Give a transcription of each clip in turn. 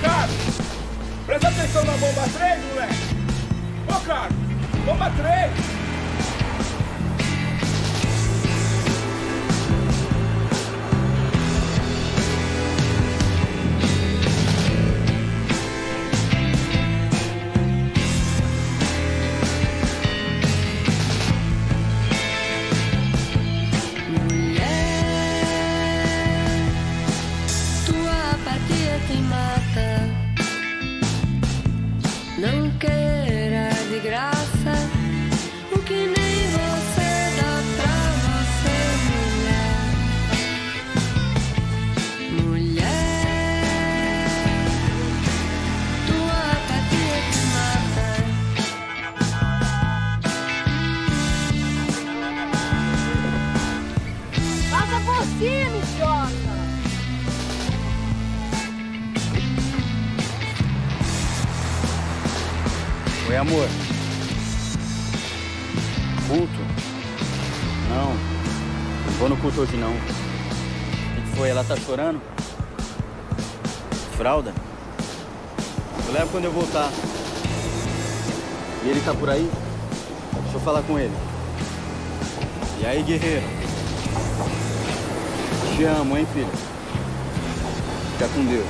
Carlos, presta atenção na bomba 3, moleque. Ô, Carlos, bomba 3. Não queira de graça o que nem você dá pra você, mulher. Mulher, tua apatia te mata. Passa por cima, idiota! Oi, amor. Culto? Não. Não vou no culto hoje, não. O que foi? Ela tá chorando? Fralda? Eu levo quando eu voltar. E ele tá por aí? Deixa eu falar com ele. E aí, guerreiro? Te amo, hein, filho? Fica com Deus.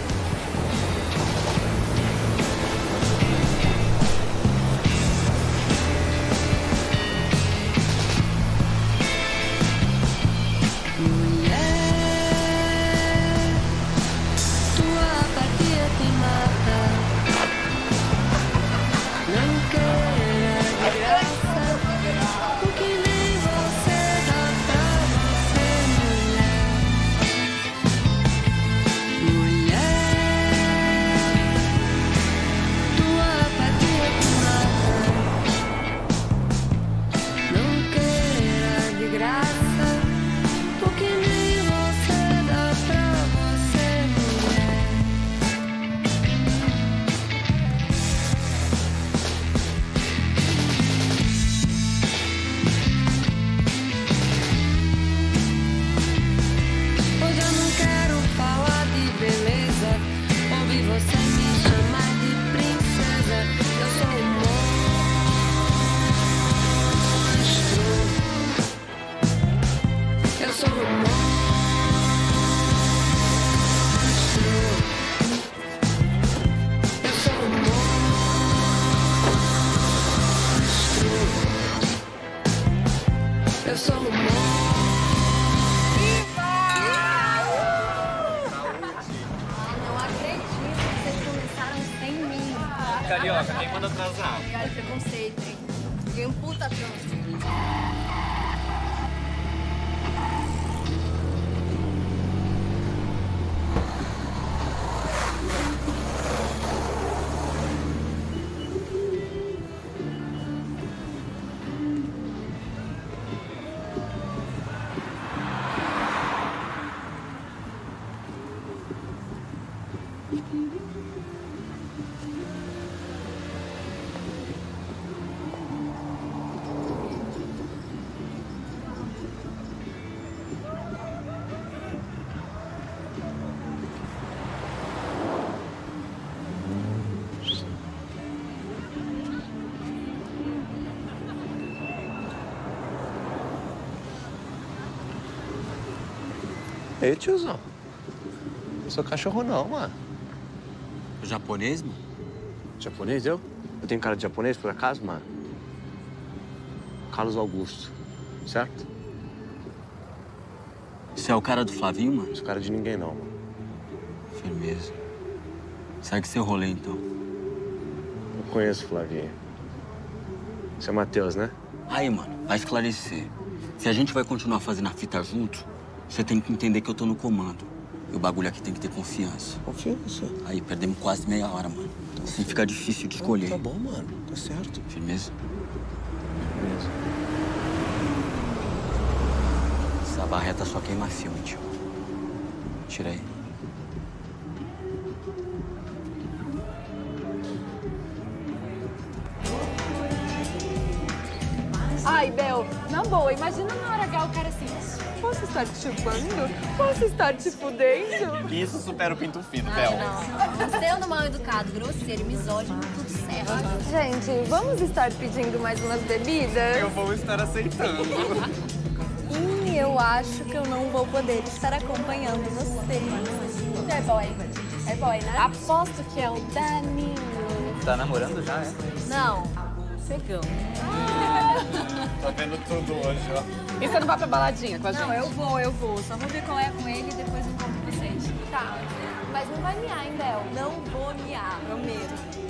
Carioca, quem manda atrasar? Cara, preconceito, hein? Fiquei um puta trânsito. Ei, tiozão. Eu sou cachorro não, mano. Japonês, mano? Japonês, eu? Eu tenho cara de japonês, por acaso, mano? Carlos Augusto, certo? Você é o cara do Flavinho, mano? Não sou cara de ninguém, não, mano. Firmeza. Segue seu rolê, então. Eu conheço o Flavinho. Você é Matheus, né? Aí, mano, vai esclarecer. Se a gente vai continuar fazendo a fita junto, você tem que entender que eu tô no comando. E o bagulho aqui tem que ter confiança. Confiança. Aí, perdemos quase meia hora, mano. Assim fica difícil de escolher. Tá bom, mano. Tá certo. Firmeza? Beleza. Essa barreta só queima filme, tio. Tira aí. Ai, Bel, na boa, imagina na hora H o cara assim, Posso estar te chupando? Posso estar te fudendo? Isso supera o pinto fino, Bel. Não. Você é um mal educado, grosseiro, misógino, tudo certo. Gente, vamos estar pedindo mais umas bebidas? Eu vou estar aceitando. E eu acho que eu não vou poder estar acompanhando você. É boy. É boy, né? Aposto que é o Danilo. Tá namorando já, é? Não. Pegão. Tô vendo tudo hoje, ó. E você não vai pra baladinha com a gente? Não, eu vou. Só vou ver qual é com ele e depois eu conto pra vocês. Tá. Mas não vai miar, hein, Bel? Não vou miar, prometo.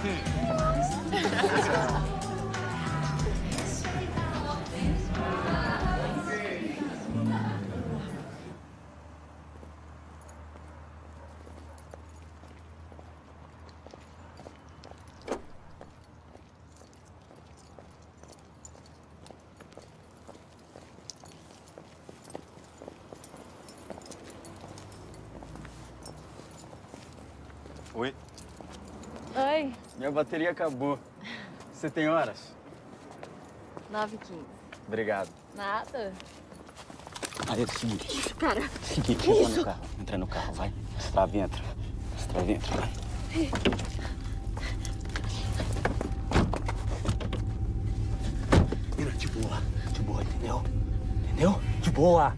Oi? Oi. Minha bateria acabou. Você tem horas? 9h15. Obrigado. Nada. Aí é o seguinte. Cara. Seguinte, entra no carro. Entra no carro, vai. Estrave, entra. Estrave, entra, vai. Mira, de boa, entendeu? Entendeu? De boa.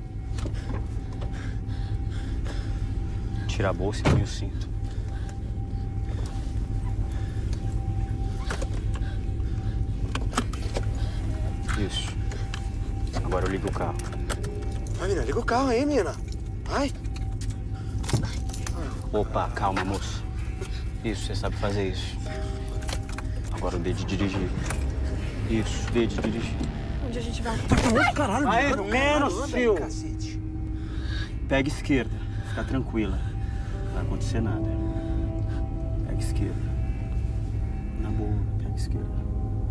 Tira a bolsa e põe o cinto. Isso. Agora eu ligo o carro. Vai, menina, liga o carro aí, menina. Vai. Opa, calma, moço. Isso, você sabe fazer isso. Agora o D de dirigir. Isso, D de dirigir. Onde a gente vai? Caralho, Vai, mano, menos, anda, tio. cacete. Pega esquerda. Fica tranquila. Não vai acontecer nada. Pega esquerda. Na boa, pega esquerda.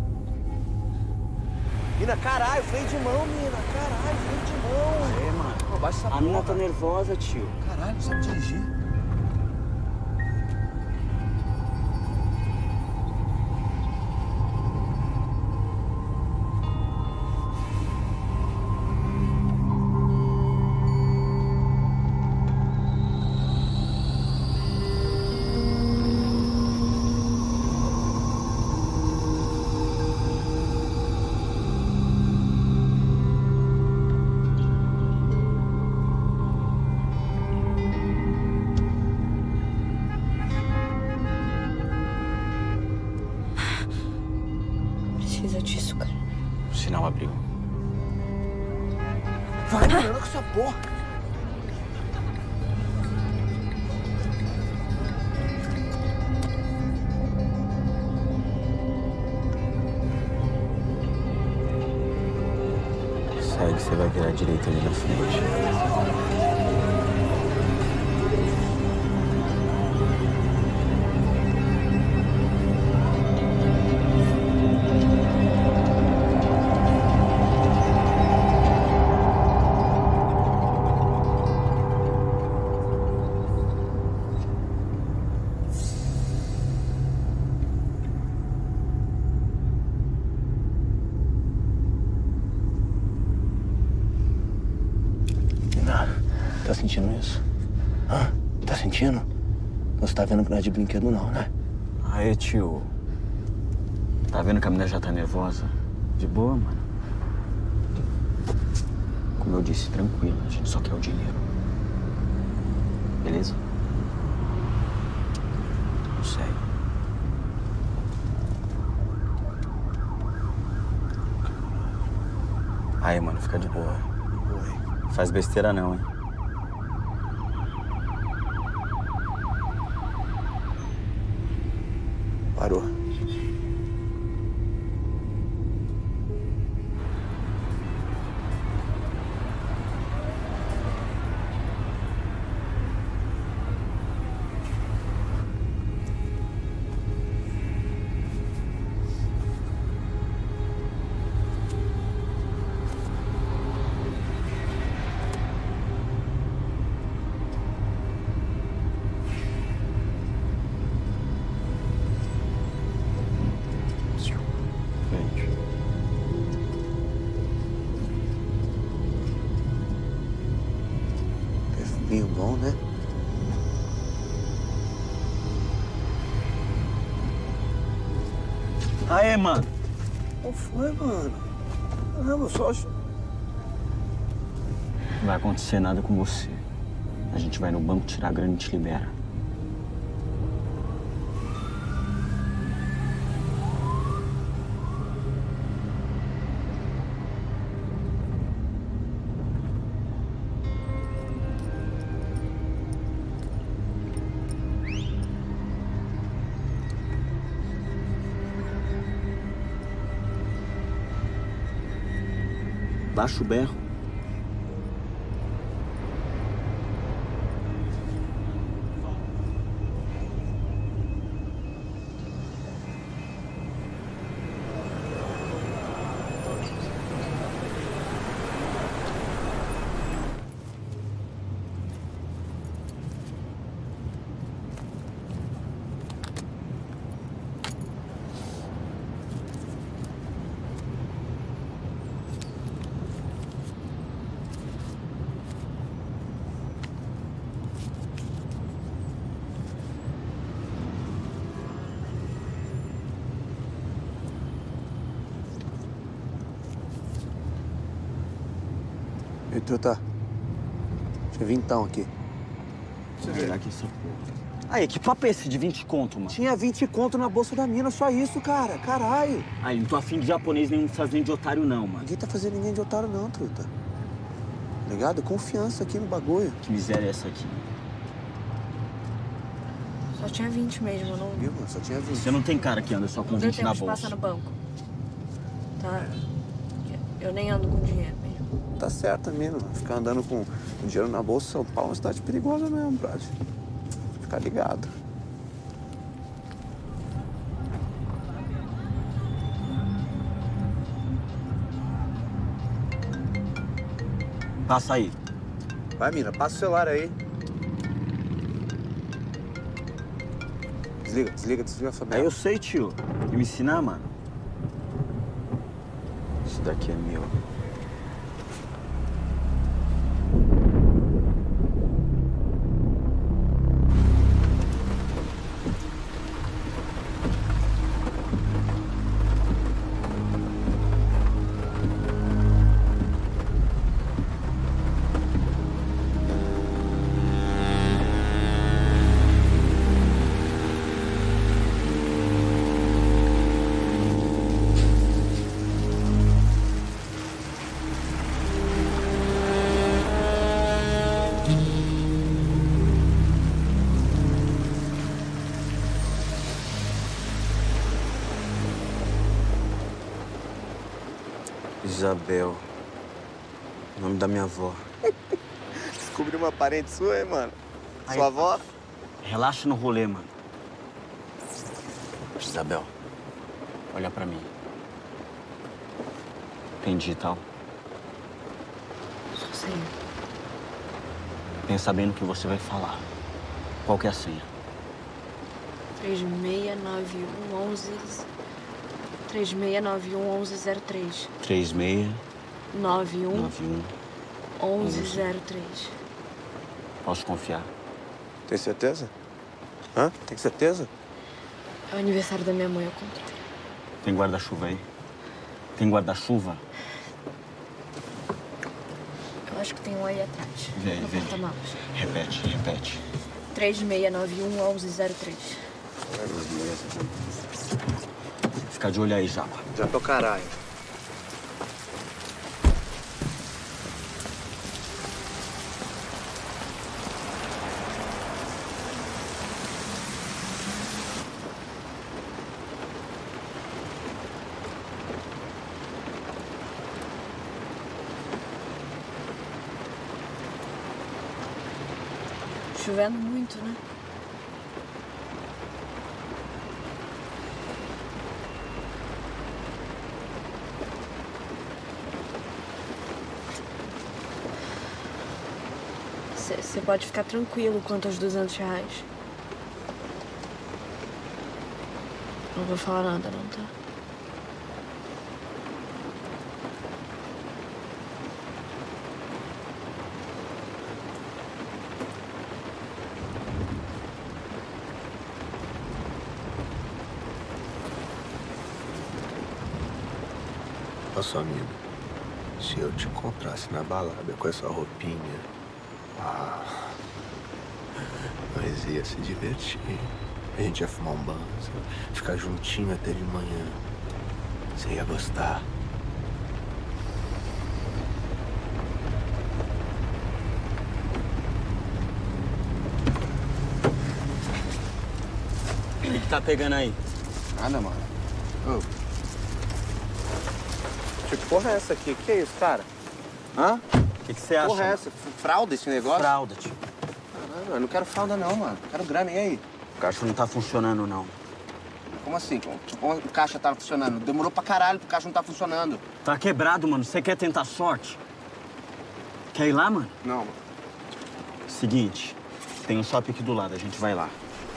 Menina, caralho, freio de mão, menina. Caralho, freio de mão. É, mano. Pô, baixa essa A mina porra. tá nervosa, tio. Caralho, não sabe dirigir. Precisa disso, cara. O sinal abriu. Vai, menina, com essa porra. Segue, você vai virar direita ali na frente. Tá sentindo isso? Hã? Tá sentindo? Você tá vendo que não é de brinquedo não, né? Aí, tio. Tá vendo que a menina já tá nervosa? De boa, mano. Como eu disse, tranquila. A gente só quer o dinheiro. Beleza? Segue. Aí, mano, fica de boa. Faz besteira não, hein? Parou. Aê, mano. Qual foi, mano? Não, eu só... Não vai acontecer nada com você. A gente vai no banco tirar a grana e te libera. Baixa o berro. E truta, tinha vintão aqui. Será que essa porra? Aí, que papo é esse de 20 conto, mano? Tinha 20 conto na bolsa da mina, só isso, cara. Caralho. Aí, não tô afim de japonês nem fazendo de otário, não, mano. Ninguém tá fazendo ninguém de otário, não, truta. Ligado? Confiança aqui no bagulho. Que miséria é essa aqui? Só tinha 20 mesmo, não... Viu, mano? Só tinha 20. Você não tem cara que anda só com 20 na bolsa. Passa no banco. Tá? Eu nem ando com dinheiro mesmo. Tá certo, mina. Ficar andando com dinheiro na bolsa, São Paulo é uma cidade perigosa mesmo, brother. Ficar ligado. Passa aí. Vai, mina, passa o celular aí. Desliga essa merda. Aí eu sei, tio. E me ensinar, mano? Isso daqui é meu. Isabel. O nome da minha avó. Descobri uma parente sua, hein, mano? Aí, Sua avó? Relaxa no rolê, mano. Isabel, Olha pra mim. Tem digital? Só sei. Pensa bem no que você vai falar. Qual que é a senha? 36911103. 3691 1103. Posso confiar? tem certeza? Hã? Tem certeza? É o aniversário da minha mãe, ao contrário. Tem guarda-chuva aí? Tem guarda-chuva? Eu acho que tem um aí atrás. Vem, no vem. porta-malas. Repete. 36911103. Fica de olho aí, Japa. Já tô caralho. Chovendo muito, né? Você pode ficar tranquilo quanto aos R$200. Não vou falar nada, não, tá? só, mina, se eu te encontrasse na balada com essa roupinha, nós ia se divertir. A gente ia fumar um banzo, ficar juntinho até de manhã. Você ia gostar. O que tá pegando aí? Nada, mano. Ô. Que porra é essa aqui? Que é isso, cara? Hã? O que você acha? Porra é essa? Fralda esse negócio? Fralda, tio. Caralho, eu não quero fralda não, mano. Quero grana, e aí? O caixa não tá funcionando, não. Como assim? Como o caixa tá funcionando? Demorou pra caralho pro caixa não tá funcionando. Tá quebrado, mano. Você quer tentar sorte? Quer ir lá, mano? Não, mano. Seguinte, tem um shopping aqui do lado, a gente vai lá.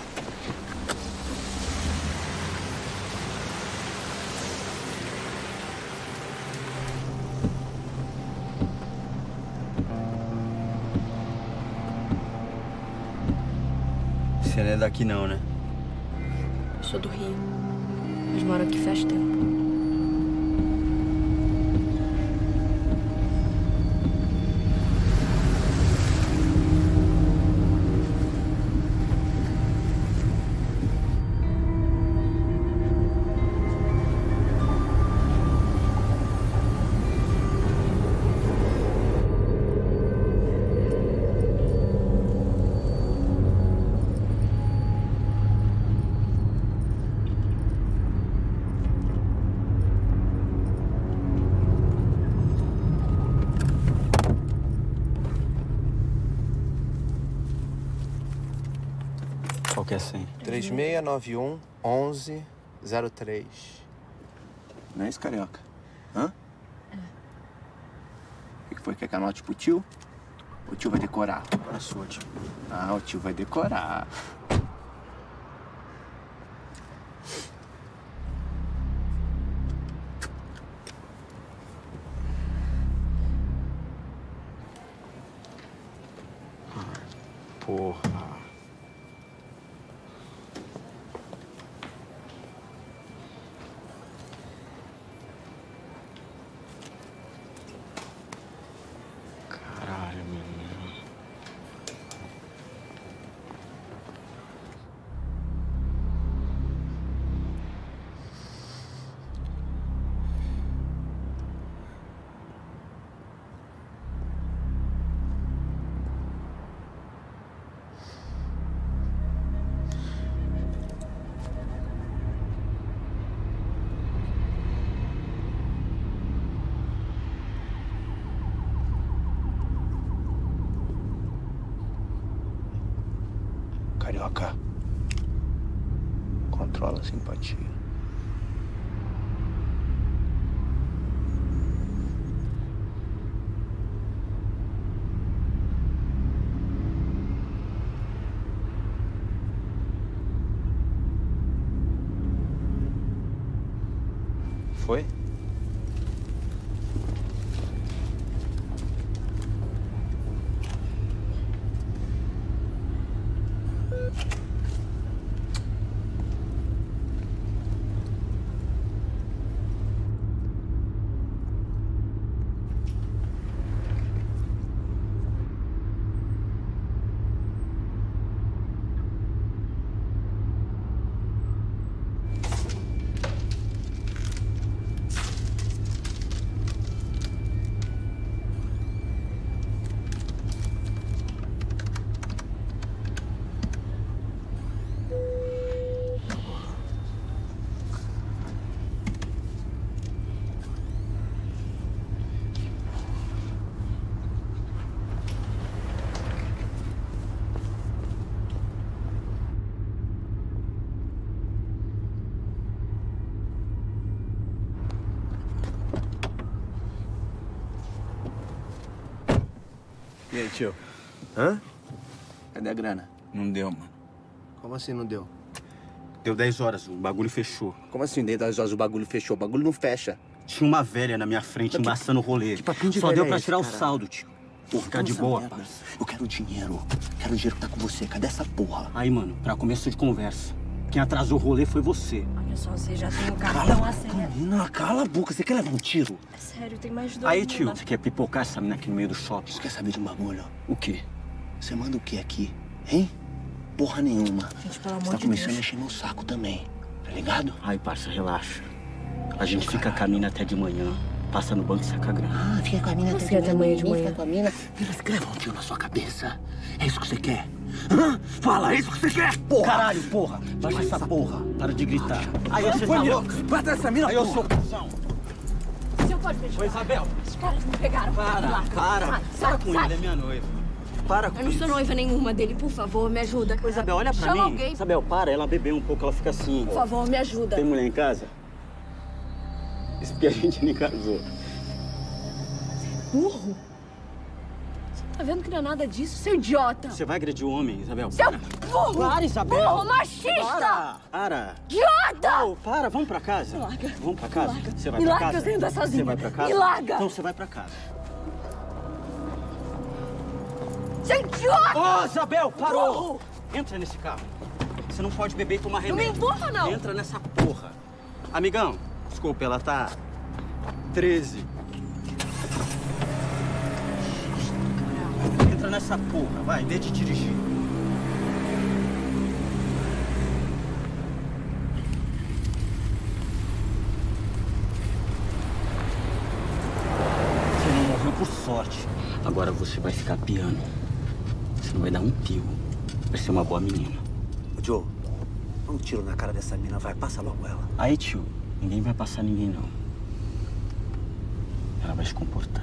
Você não é daqui não, né? Eu sou do Rio, mas moro aqui faz tempo. Qual que é a senha? 3691-1103. Não é isso, carioca? Hã? O que foi? Quer que anote pro tio? O tio vai decorar? A sua, tio. Ah, o tio vai decorar. Porra. Caralho, menino. Carioca, controla a simpatia. Foi? E aí, tio? Hã? Cadê a grana? Não deu, mano. Como assim não deu? Deu 10 horas, o bagulho fechou. Como assim, dentro das horas o bagulho fechou? O bagulho não fecha. Tinha uma velha na minha frente embaçando o rolê. Que papinho de Só velha deu é pra esse, tirar o cara? saldo, tio. Vou ficar de Essa boa, merda. parça. Eu quero dinheiro. Quero o dinheiro que tá com você. Cadê essa porra? Aí, mano, pra começo de conversa. Quem atrasou o rolê foi você. Olha só, você já tem o cartão, a senha. Menina, cala a boca. Você quer levar um tiro? É sério, tem mais de 2 Aí, mil tio, lá. você quer pipocar essa menina aqui no meio do shopping? Você quer saber de um bagulho? O quê? Você manda o que aqui, hein? Porra nenhuma. Gente, pelo Você amor tá de começando a Deus. encher meu saco também, tá ligado? Ai, parça, relaxa. A gente fica com a mina até de manhã. Passa no banco e saca a grana. Ah, fica com a mina Fica até amanhã de manhã. Fica com a mina. Vira, você quer levar um tiro na sua cabeça? É isso que você quer? Hã? Fala, é isso que você quer? Porra! Caralho, porra! Baixa essa porra! Para de gritar. Aí você tá louco? Vai atrás dessa mina, Aí eu sou cuzão. O senhor pode me ajudar? Ô, Isabel. Os caras me pegaram. Para com ele, é minha noiva. Para com Eu não sou noiva nenhuma dele, por favor, me ajuda. Ô, Isabel, olha pra Chama mim. alguém. Isabel, para, ela bebeu um pouco, ela fica assim. Por favor, me ajuda. Tem mulher em casa? Isso porque a gente nem casou. Burro? Você não tá vendo que não é nada disso, seu idiota? Você vai agredir o homem, Isabel? Seu Para. burro! Para, Isabel! Burro machista! Para! Idiota! Oh, para, vamos pra casa. Me larga. Vamos pra casa? Me larga. Você vai Me pra larga, casa? eu sei andar sozinha. Você vai pra casa? Me larga. Então você vai pra casa. Seu idiota! Ô, Isabel, parou! Burro! Entra nesse carro. Você não pode beber e tomar Não me remédio. empurra, não. Entra nessa porra. Amigão, desculpa, ela tá 13. Entra nessa porra, vai, em vez de dirigir. Você não morreu por sorte. Agora você vai ficar piano. Você não vai dar um pio. Vai ser uma boa menina. Ô, Joe, dá um tiro na cara dessa mina, vai, passa logo ela. Aí, tio, ninguém vai passar ninguém, não. Ela vai se comportar.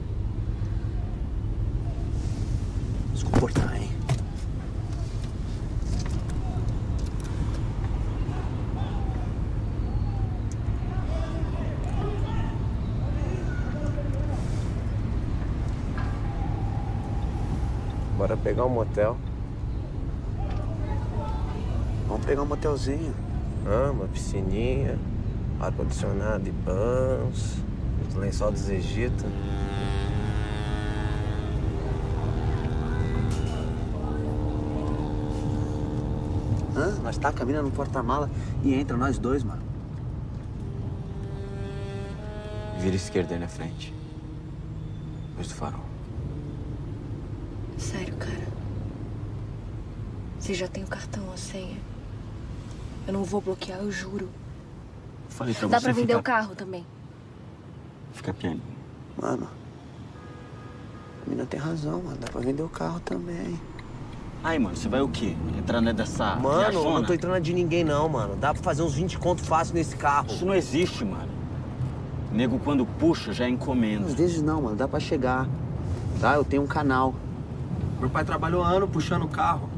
Se comportar, hein? Bora pegar um motel. Vamos pegar um motelzinho. Ah, uma piscininha, ar-condicionado e banhos, os lençol dos Egito. Hã? Nós taca a mina no porta-mala e entra nós dois, mano. Vira esquerda aí na frente. Depois do farol. Sério, cara. Você já tem o cartão, a senha. Eu não vou bloquear, eu juro. Falei pra Dá você pra vender ficar... o carro também. Fica pianinho. Mano, a mina tem razão, mano. Dá pra vender o carro também. Aí, mano, você vai o quê? Entrar nessa Mano, eu viajona? não tô entrando de ninguém não, mano. Dá pra fazer uns 20 conto fácil nesse carro. Isso não existe, mano. Nego, quando puxa, já é encomenda. Às vezes não, mano. Dá pra chegar. Tá? Eu tenho um canal. Meu pai trabalhou ano puxando o carro.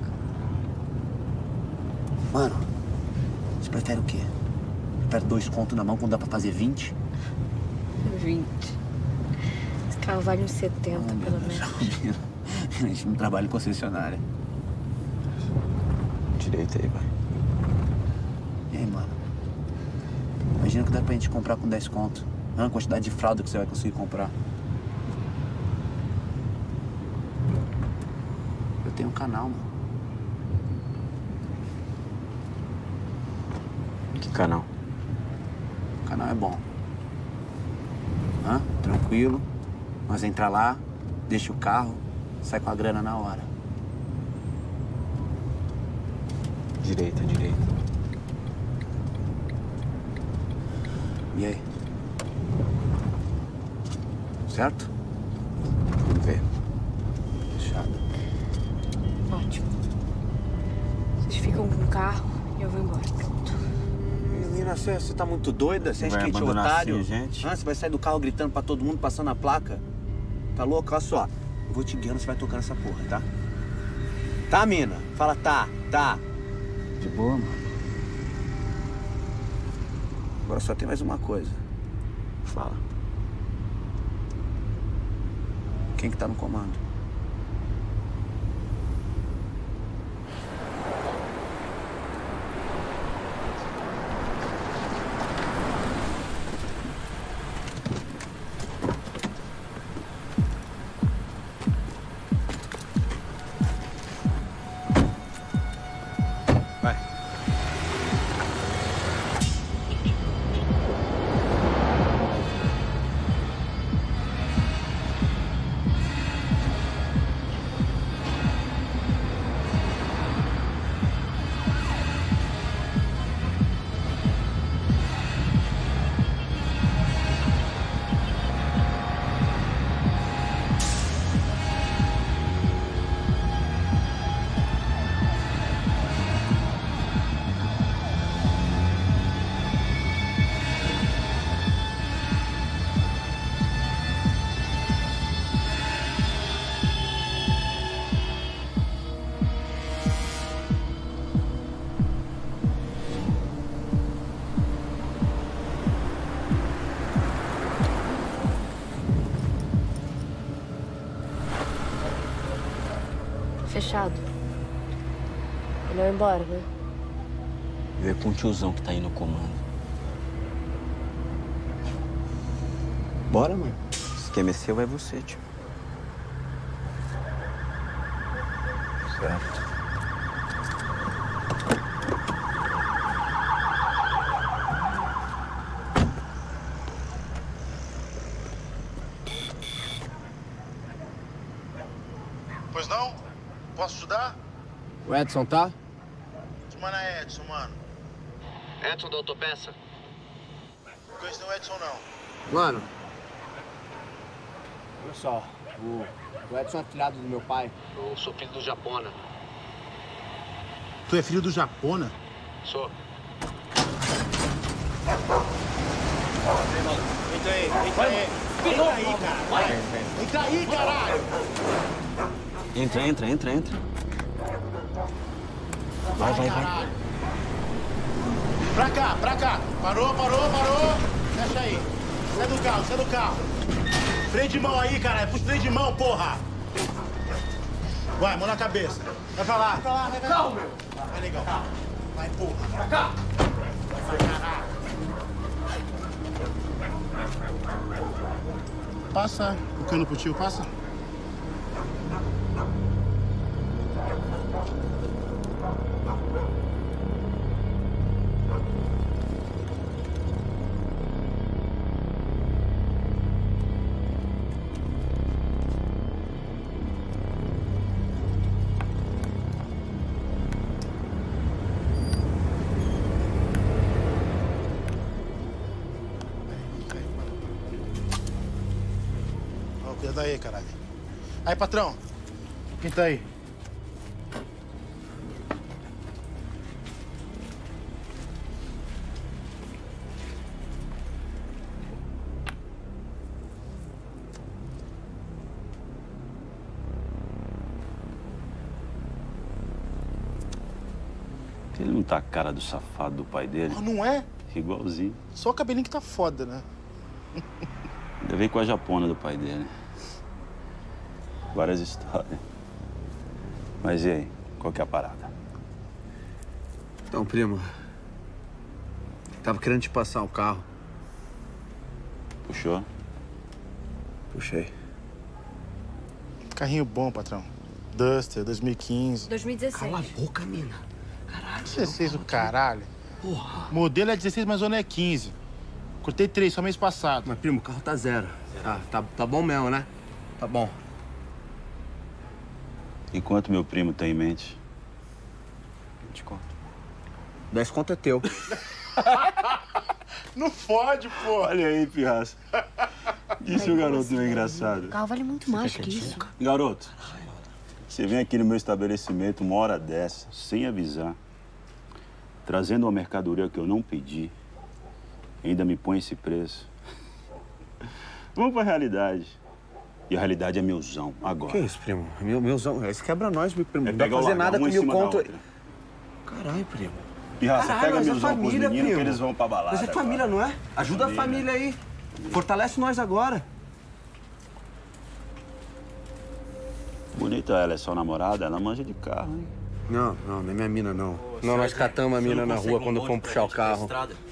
Mano, você prefere o quê? Prefere 2 contos na mão quando dá pra fazer 20? 20. Esse carro vale uns 70, pelo menos. A gente não trabalha em concessionária. Direita aí, vai. E aí, mano? Imagina que dá pra gente comprar com 10 conto. Olha a quantidade de fralda que você vai conseguir comprar. Eu tenho um canal, mano. Que canal? O canal é bom. Hã? Tranquilo. Nós entra lá, deixa o carro, sai com a grana na hora. Direita, direita. E aí? Certo? Vamos ver. Fechado. Ótimo. Vocês ficam com o carro e eu vou embora. Pronto. Menina, você tá muito doida? Você acha Vai que a gente é abandonar otário? assim, gente? Você vai sair do carro gritando pra todo mundo, passando a placa? Tá louco? Olha só. Eu vou te guiando, você vai tocando essa porra, tá? Tá, mina? Fala tá, tá. De boa, mano. Agora só tem mais uma coisa. Fala. Quem que tá no comando? Vai. fechado. Melhor ir embora, né? Ver com o tiozão que tá aí no comando. Bora, mano. Se quer mexer, vai você, tio. Certo. Pois não? Posso ajudar? O Edson tá? Que mano é Edson, mano? Edson da autopeça? Não conheço nem o Edson, não. Mano, olha só, o Edson é afilhado do meu pai. Eu sou filho do Japona. Tu é filho do Japona? Sou. Entra aí, entra aí. Entra aí, cara. Entra aí, caralho. Entra. Vai. Pra cá. Parou. Fecha aí. Sai do carro. Freio de mão aí, caralho. Puxa o freio de mão, porra. Vai, mão na cabeça. Vai pra lá. Vai. Calma, meu. Vai, legal. Vai, porra. Pra cá. Vai, caralho. Passa o cano pro tio, passa. Cuidado aí, caralho. Aí, patrão. Quem tá aí? Ele não tá a cara do safado do pai dele? Ah, não é? Igualzinho. Só o cabelinho que tá foda, né? Ainda veio com a japona do pai dele. Várias histórias. Mas e aí? Qual que é a parada? Então, primo. Tava querendo te passar o carro. Puxou? Puxei. Carrinho bom, patrão. Duster, 2015. 2016. Cala a boca, mina. Caralho. 16 o caralho. Porra. Modelo é 16, mas o ano é 15. Cortei 3 só mês passado. Mas, primo, o carro tá zero. Tá bom mesmo, né? Tá bom. E quanto meu primo tem em mente? 20 conto. 10 conto é teu. Não fode, pô. Olha aí, pirraça. Isso o garoto não é engraçado. O carro vale muito mais que isso. Garoto, você vem aqui no meu estabelecimento uma hora dessa, sem avisar, trazendo uma mercadoria que eu não pedi, ainda me põe esse preço. Vamos pra realidade. E a realidade é meuzão, agora. Que isso, primo? Meuzão. Isso quebra nós, meu primo. É Não dá pra fazer nada com 1.000 conto. Caralho, primo. Pirraça, Caralho, pega nós é meuzão família, pros meninos primo. que eles vão pra balada. Mas é família, agora. não é? Ajuda a família aí. Fortalece nós agora. Bonita ela, é só namorada, ela manja de carro, hein? Não é minha mina, não. Não, nós catamos a mina na rua quando fomos puxar o carro.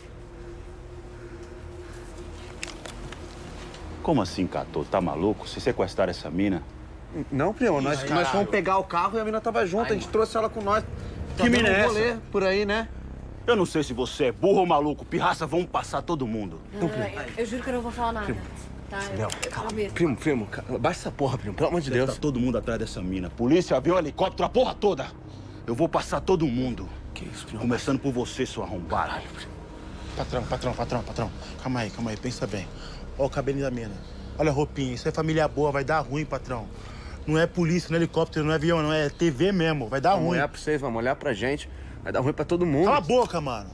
Como assim, catou? Tá maluco? Se sequestrar essa mina? Não, primo, nós fomos pegar o carro e a mina tava junto, a gente trouxe ela com nós. Que mina é essa? Rolê por aí, né? Eu não sei se você é burro ou maluco. Pirraça, vamos passar todo mundo. Eu juro que eu não vou falar nada. Tá? Não, calma. Primo, baixa essa porra, primo, pelo amor de Deus. Tá todo mundo atrás dessa mina. Polícia, avião, helicóptero, a porra toda. Eu vou passar todo mundo. Que isso, primo? Começando por você, seu arrombado. Patrão. Calma aí, pensa bem. Olha o cabelinho da mina. Olha a roupinha. Isso é família boa, vai dar ruim, patrão. Não é polícia, não é helicóptero, não é avião, não é TV mesmo. Vai dar ruim. Vamos olhar pra vocês, vamos olhar pra gente. Vai dar ruim pra todo mundo. Cala a boca, mano.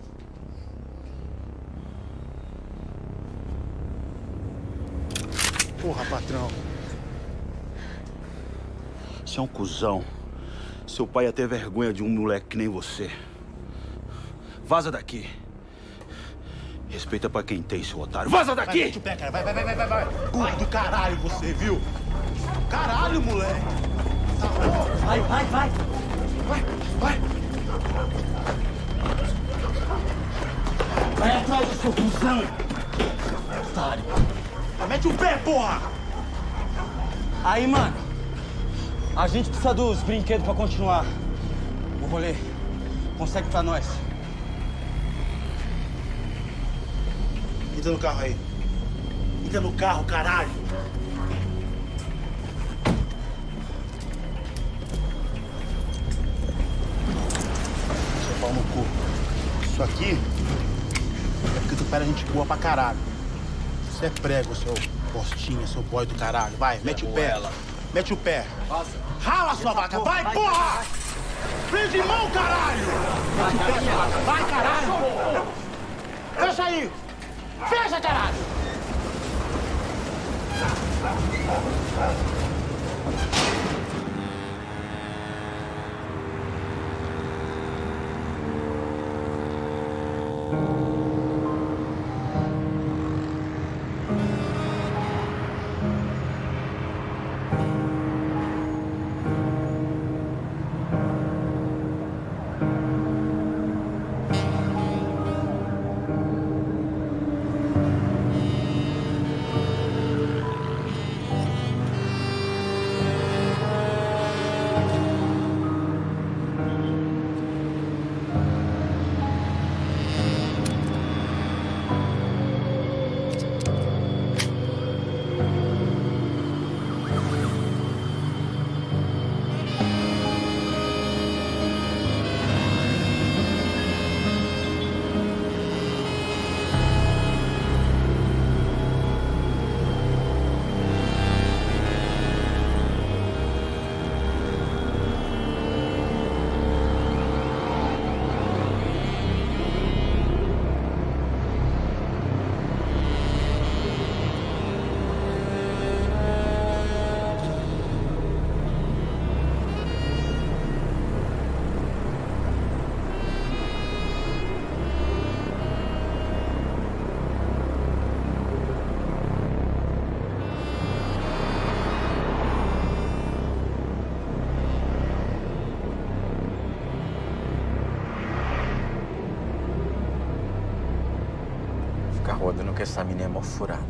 Porra, patrão. Você é um cuzão. Seu pai ia ter vergonha de um moleque que nem você. Vaza daqui. Respeita pra quem tem, seu otário. Vaza daqui! Mete o pé, cara. Vai. Burro do caralho você, viu? Caralho, moleque. Vai, vai, vai! Vai, vai! Vai atrás do seu cuzão! Otário! Mete o pé, porra! Aí, mano, a gente precisa dos brinquedos pra continuar o rolê. Consegue pra nós. Entra no carro aí. Entra no carro, caralho! Seu pau no cu. Isso aqui é porque tu pega gente boa pra caralho. Você é prego, seu postinha, seu boy do caralho. Vai, mete o pé. Mete o pé. Rala sua vaca, vai, porra! Freio de mão, caralho! Mete o pé, sua vaca. Vai, caralho! Fecha aí! Fecha, caralho! Rodando que essa mina é mó furada.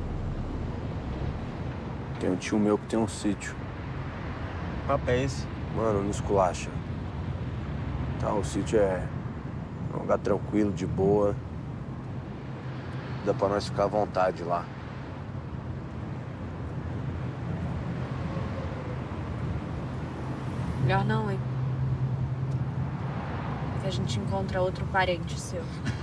Tem um tio meu que tem um sítio. Que papo é esse? Mano, não esculacha. Tá, o sítio é um lugar tranquilo, de boa. Dá pra nós ficar à vontade lá. Melhor não, hein? Que a gente encontra outro parente seu.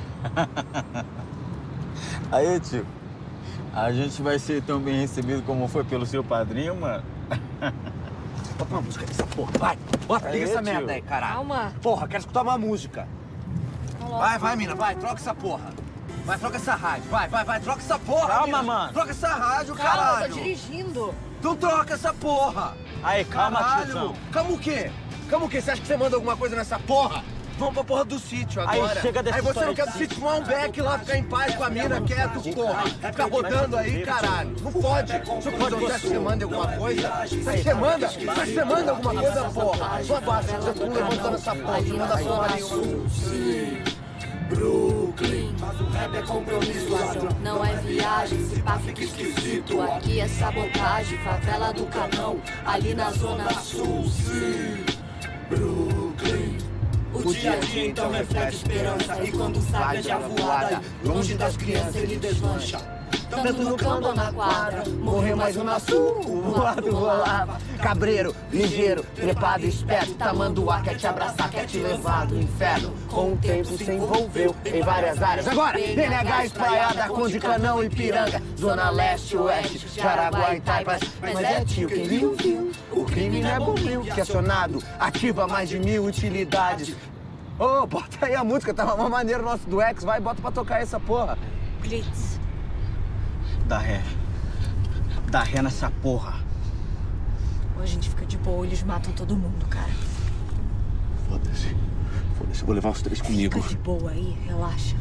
Aí, tio, a gente vai ser tão bem recebido como foi pelo seu padrinho, mano? Bota uma música nessa porra, vai! Bota, liga essa merda aí, caralho. Calma. Porra, quero escutar uma música. Coloca. Vai, mina, vai, troca essa porra. Vai, troca essa rádio, vai, troca essa porra. Calma, mina. mano. Troca essa rádio, Calma, caralho. eu tô dirigindo. Então troca essa porra. Aí, calma, caralho. tiozão. Calma o quê? Calma o quê? Você acha que você manda alguma coisa nessa porra? Vamos pra porra do sítio agora. Aí, chega dessa aí você história não quer de do sítio fumar um beck lá, ficar em paz com a mina, quieto, porra. Ficar rodando aí, caralho. Não pode. Se eu quiser, você acha que você manda alguma coisa? Você acha que você manda? Você acha que você manda alguma coisa, porra? Sua baixa, você tá levantando essa porra, não manda porra nenhuma. Brooklyn, mas o rap é compromisso, ladrão. Não é viagem, se pá fica esquisito. Aqui é sabotagem, favela do Canão, ali na zona sul, sim. Brooklyn. O dia a dia então reflete esperança. E quando sabe é de avoada, longe das crianças ele deslancha. Tanto no campo ou na quadra, morreu mais um na sul, o lado rolava. Cabreiro, ligeiro, trepado, esperto, tamanduá, quer te abraçar, quer te levar do inferno. Com o tempo se envolveu em várias áreas. Agora, BNH, Espraiada, Conde, Canão, Ipiranga, Zona Leste, Oeste, Jaraguá e Taipas. Mas é tio, quem viu, viu. O crime não é bombril, que acionado ativa mais de 1000 utilidades. Ô, bota aí a música, tava uma maneira nosso do X, vai, bota pra tocar essa porra. Blitz. Dá ré. Dá ré nessa porra. Ou a gente fica de boa, eles matam todo mundo, cara. Foda-se. Foda-se, eu vou levar os 3 comigo. Fica de boa aí, relaxa.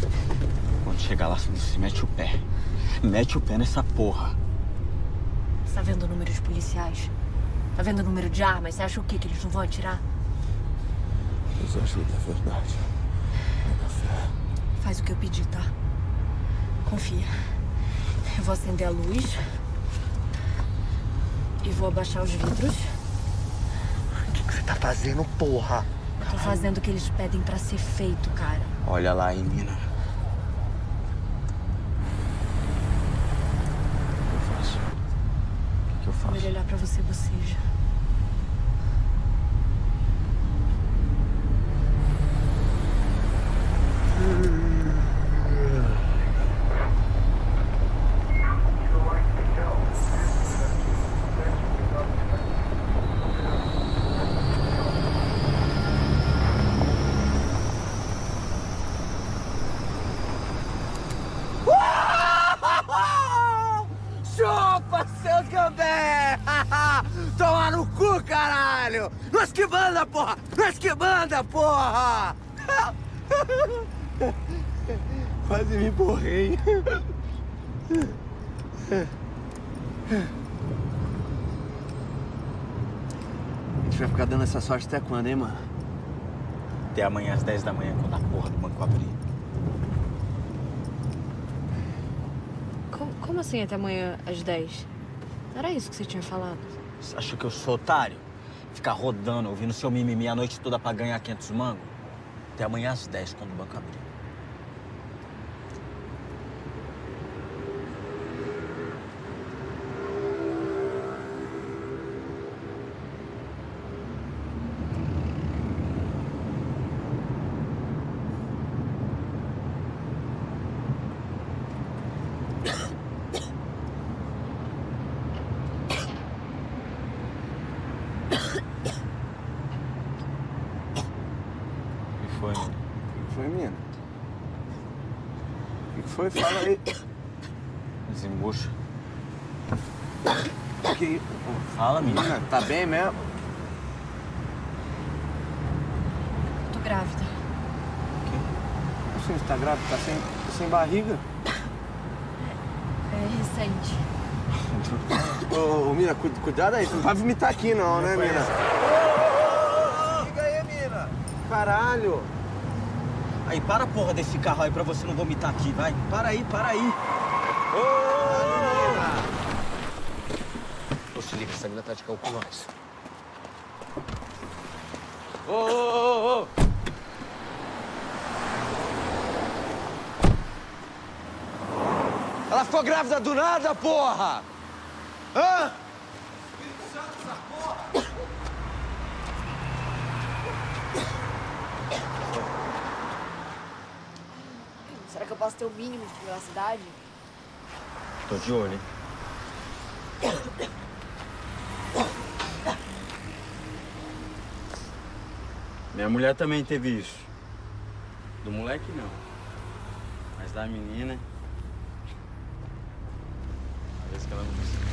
Quando chegar lá, você mete o pé. Mete o pé nessa porra. Você tá vendo o número de policiais? Tá vendo o número de armas? Você acha o quê? Que eles não vão atirar? Nos ajuda, é verdade. Faz o que eu pedi, tá? Confia. Eu vou acender a luz. E vou abaixar os vidros. O que você tá fazendo, porra? Tô fazendo o que eles pedem pra ser feito, cara. Olha lá, hein, mina. O que eu faço? Melhor olhar pra você, boceja. Chupa, seus gambé! Toma no cu, caralho! Nós que banda, porra! Nós que banda, porra! Quase me borrei. A gente vai ficar dando essa sorte até quando, hein, mano? Até amanhã às 10 da manhã, quando a porra do banco abrir. Como assim até amanhã às 10? Não era isso que você tinha falado? Você acha que eu sou otário? Ficar rodando, ouvindo seu mimimi a noite toda pra ganhar 500 mangos? Até amanhã às 10, quando o banco abrir. Foi, mina? O que foi? Fala aí. Desembucha. Que... Fala, mina. Tá bem mesmo? Tô grávida. O quê? Assim, você tá grávida? Tá sem barriga? É recente. Ô, mina, cuidado aí. Você não vai vomitar aqui não, né, mina? Liga aí, mina. Caralho. Aí, para a porra desse carro aí pra você não vomitar aqui, vai. Para aí, para aí. Ô, se liga, essa mina tá de cal com nós. Ô. Ela ficou grávida do nada, porra! Hã? Será que eu posso ter o mínimo de privacidade? Tô de olho, hein? Minha mulher também teve isso. Do moleque, não. Mas da menina... Às vezes que ela não conseguiu.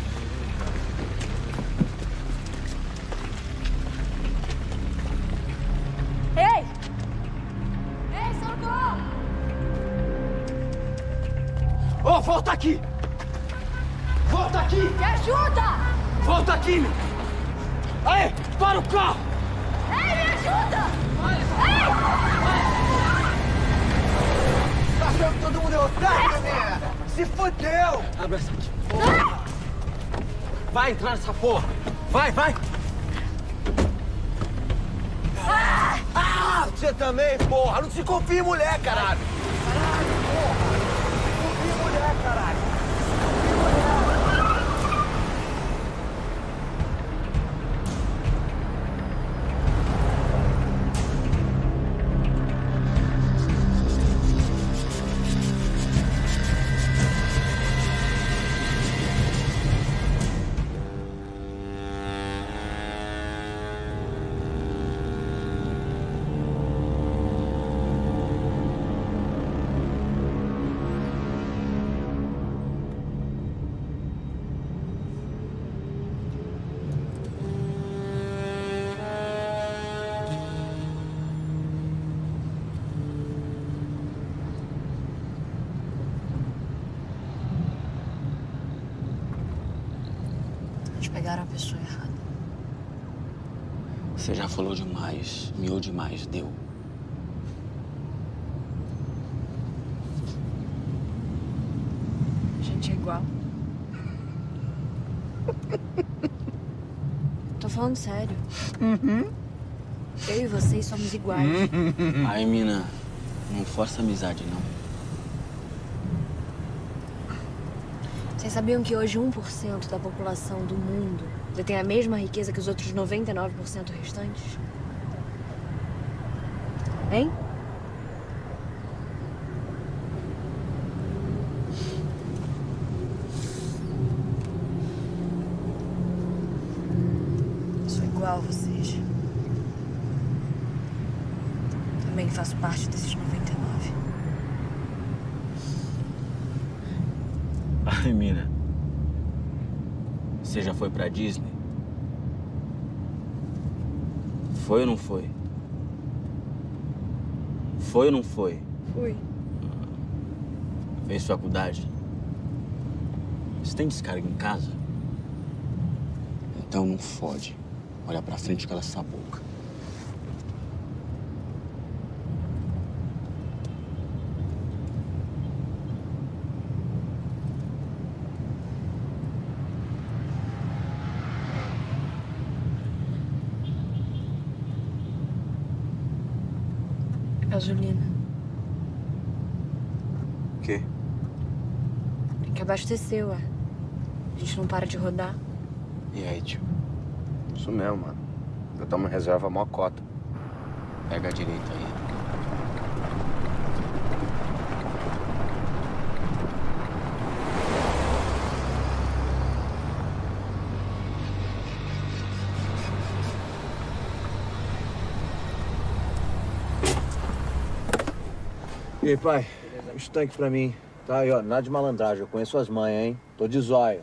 Ei! Ei, socorro! Ô, volta aqui! Volta aqui! Me ajuda! Volta aqui, meu! Aí, para o carro! Ei, me ajuda! Ei! Tá achando que todo mundo é otário, né? Se fodeu! Abre essa porra! Vai entrar nessa porra! Vai! Ah, você também, porra! Não se confia em mulher, caralho! Caralho, porra! Não confia em mulher, caralho! pegaram a pessoa errada. Você já falou demais, miou demais, deu. A gente é igual. Tô falando sério. Eu e vocês somos iguais. Aí, mina, não força a amizade, não. Vocês sabiam que hoje 1% da população do mundo detém a mesma riqueza que os outros 99% restantes? Hein? Sou igual a vocês. Também faço parte desses 99. Ai, mina. Você já foi pra Disney? Foi ou não foi? Foi ou não foi? Fui. Fez faculdade? Você tem descarga em casa? Então não fode. Olha pra frente e cala essa boca. Gasolina. O quê? Tem que abastecer, ué. A gente não para de rodar. E aí, tio? Isso mesmo, mano. Eu tomo reserva mó cota. Pega a direita aí. E aí, pai? Enche o tanque pra mim. Tá aí, ó. Nada de malandragem. Eu conheço as manhas, hein? Tô de zóio.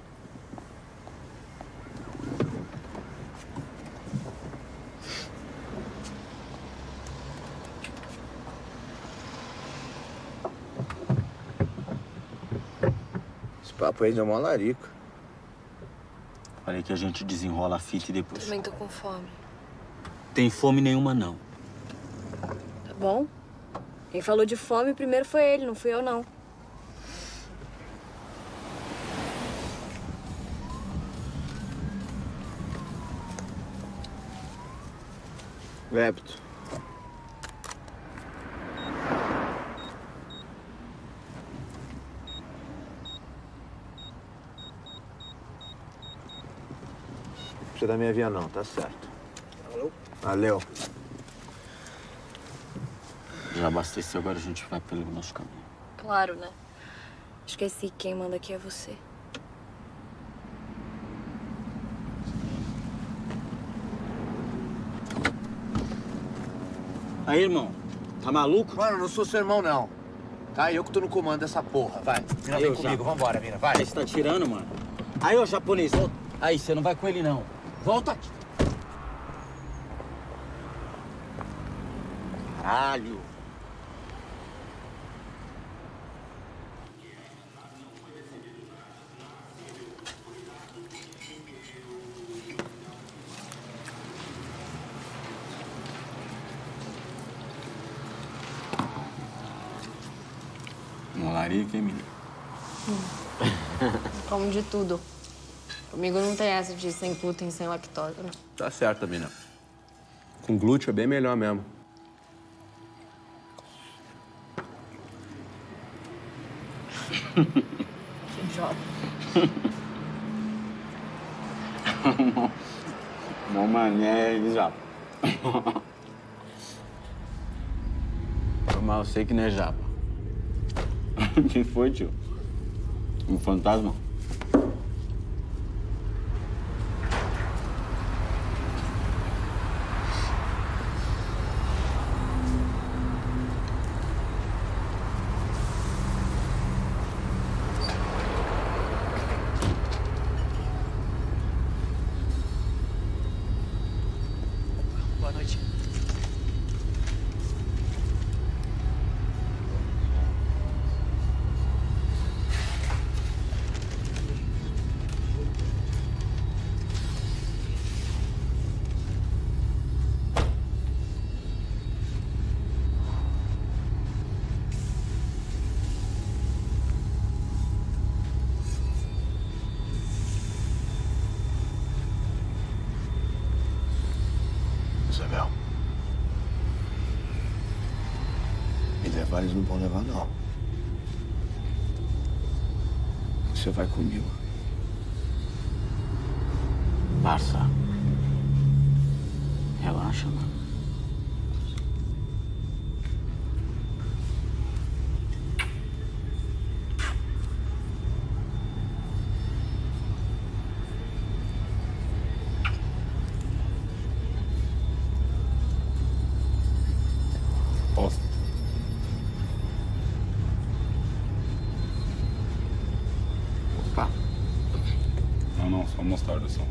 Esse papo aí deu mó larico. Falei que a gente desenrola a fita e depois... Também tô com fome. Tem fome nenhuma, não. Tá bom? Quem falou de fome primeiro foi ele, não fui eu, não. Lepto. Não precisa da minha via, não. Tá certo. Valeu. Já abasteceu, agora a gente vai pelo nosso caminho. Claro, né? Esqueci que quem manda aqui é você. Aí, irmão, tá maluco? Mano, eu não sou seu irmão, não. Tá? Eu que tô no comando dessa porra. Vai. Mina, vem comigo. Vambora, Mina. Vai. Aí, você tá tirando, mano? Aí, ô japonês, volta. Aí, você não vai com ele, não. Volta aqui. Caralho. Uma larica, hein, menino? Como de tudo. Comigo não tem essa de sem glúten, sem lactose, não. Tá certo, Mina. Com glúten é bem melhor mesmo. Que idiota. Mó mané, japa. Mas eu sei que não é japa. O que foi, tio? Um fantasma? Boa noite. Bel. Me levar eles não vão levar, não. Você vai comigo. Parça. Relaxa, mano. Posso? Opa. Não, só mostarda só.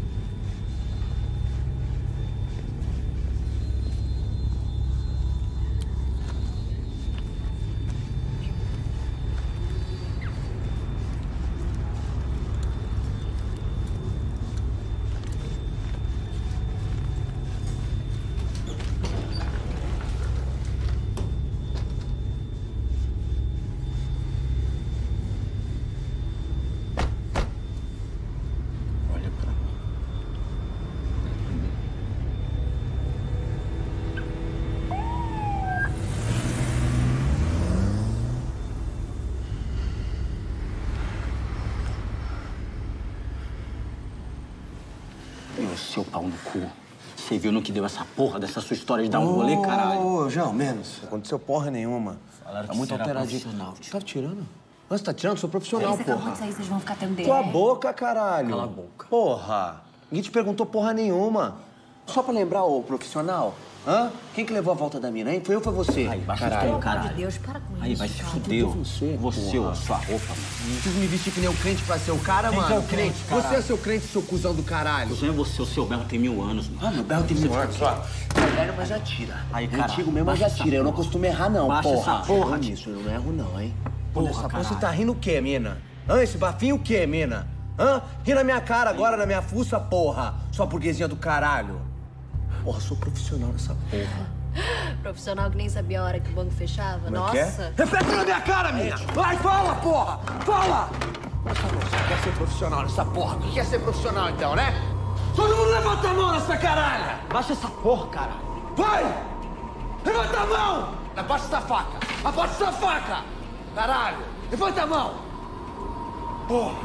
Seu pau no cu. Você viu no que deu essa porra dessa sua história de dar um rolê, caralho? Ô, João, menos. Aconteceu porra nenhuma. Falaram Tá que muito você era alteradinho. profissional, tio. Tá tirando? Você tá tirando? Sou profissional, Você acabou porra. de sair, vocês vão ficar tendo DR. Tua boca, caralho. Cala a boca. Porra. Ninguém te perguntou porra nenhuma. Só pra lembrar, ô profissional. Hã? Quem que levou a volta da mina, hein? Foi eu ou foi você? Aí, baixa caralho. o Pelo amor caralho. de Deus, para com Aí, isso, vai se cara. fuder. Você, Você, porra. ó, sua roupa, mano. Quis me vestir que nem o crente pra ser o cara, Quem mano. que é o crente, caralho? Você é seu crente, seu cuzão do caralho. Cusão é você, o seu berro tem 1000 anos, mano. Ah, meu berro tem 1000 anos, ó. É velho, mas já tira. Aí, É caralho, antigo mesmo, mas baixa já essa tira. Eu não porra. costumo errar, não, Baixa porra. essa porra, Eu nisso, eu não erro, não, hein? Porra, Essa porra, caralho. você tá rindo o quê, mina? Hã? Esse bafinho o quê, mina? Hã? Ri na minha cara agora, na minha fuça, porra. Sua burguesinha do caralho. Porra, sou profissional nessa porra. Profissional que nem sabia a hora que o banco fechava. Como é que é? Nossa. Repete na minha cara, mina! Vai, fala, porra! Fala! Você quer ser profissional nessa porra? O que quer ser profissional, então, né? Todo mundo levanta a mão nessa caralha! Baixa essa porra, caralho. Vai! Levanta a mão! Abaixa essa faca! Abaixa essa faca! Caralho! Levanta a mão! Porra!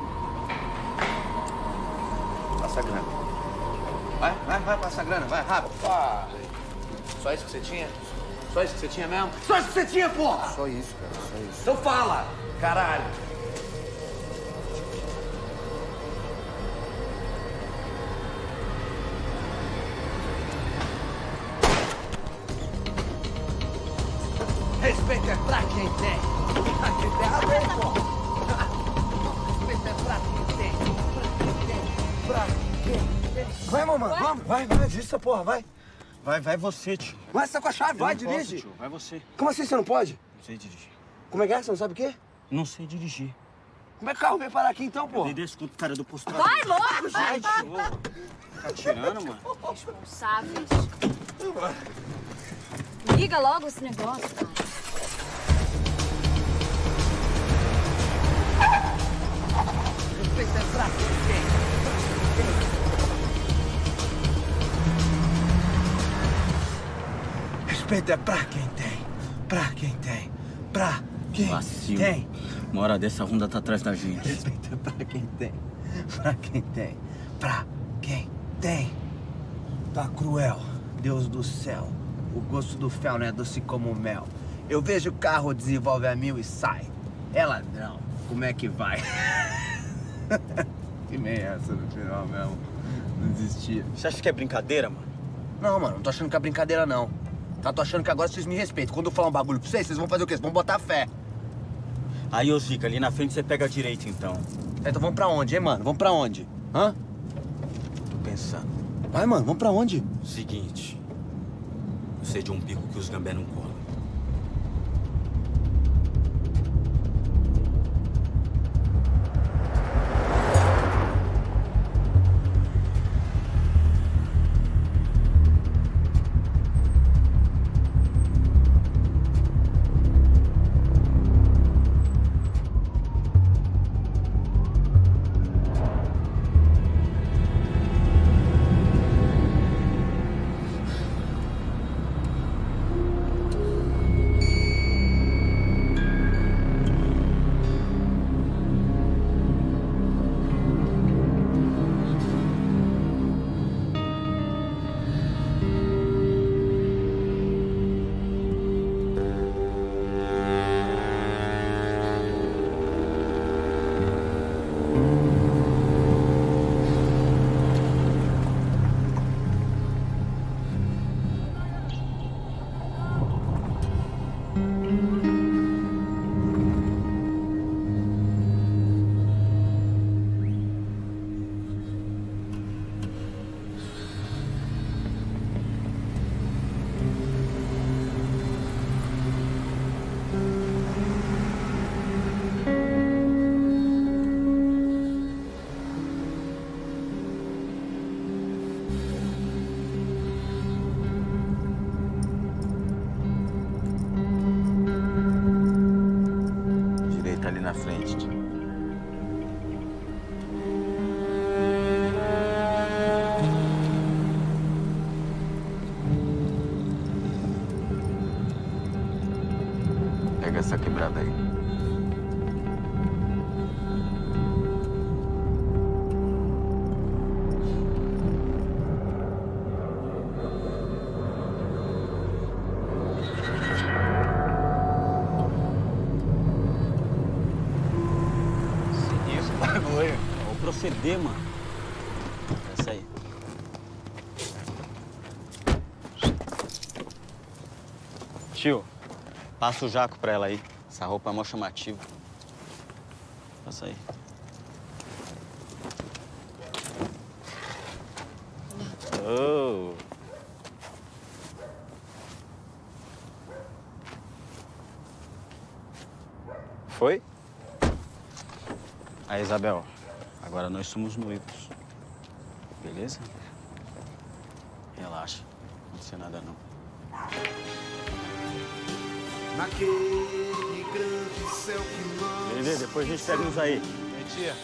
Passa a grana. Vai, passa a grana, vai, rápido. Vai. Só isso que você tinha? Só isso que você tinha mesmo? Só isso que você tinha, porra! Só isso, cara, só isso. Então fala! Caralho! Respeito é pra quem tem. Pra quem tem. Abre, porra. Respeito é pra quem tem. Pra quem tem. Vai, mamãe, vamos. Vai, dirige essa porra, vai. Vai você, tio. Vai, você tá com a chave, vai, Eu não posso, dirige. tio. Vai você. Como assim você não pode? Não sei dirigir. Como é que é? Você não sabe o quê? Não sei dirigir. Como é que o carro veio parar aqui então, Eu porra? dei desconto pro cara do posto. Vai logo, Vai, gente! tio. Tá tirando, mano? Responsáveis. Liga logo esse negócio, cara. Respeito é pra quem tem. Respeito é pra quem tem. Pra quem tem. Pra quem Vacilo. tem. Uma hora dessa, a Honda tá atrás da gente. Respeito é pra quem tem. Pra quem tem. Pra quem tem. Tá cruel, Deus do céu. O gosto do fel não é doce como mel. Eu vejo o carro, desenvolve a 1000 e sai. É ladrão. Como é que vai? Que nem essa no final mesmo. Não existia. Você acha que é brincadeira, mano? Não, mano, não tô achando que é brincadeira, não. Tá? Tô achando que agora vocês me respeitam. Quando eu falar um bagulho pra vocês, vocês vão fazer o quê? Vocês vão botar fé. Aí, ô Zica, ali na frente você pega a direita, então. Então vamos pra onde, hein, mano? Vamos pra onde? Hã? Tô pensando. Vai, mano, vamos pra onde? Seguinte. Eu sei de um bico que os gambé não colam. na frente, tio. Pega essa quebrada aí. Sinistro bagulho. Vou proceder, mano. Essa aí. Tio, passa o jaco pra ela aí. Essa roupa é mó chamativa. Passa aí. Oh. Foi? Aí, Isabel, agora nós somos noivos. Beleza? Relaxa, não vai acontecer nada não. Naquele grande céu que nós... Beleza, depois a gente pega uns aí. Tia.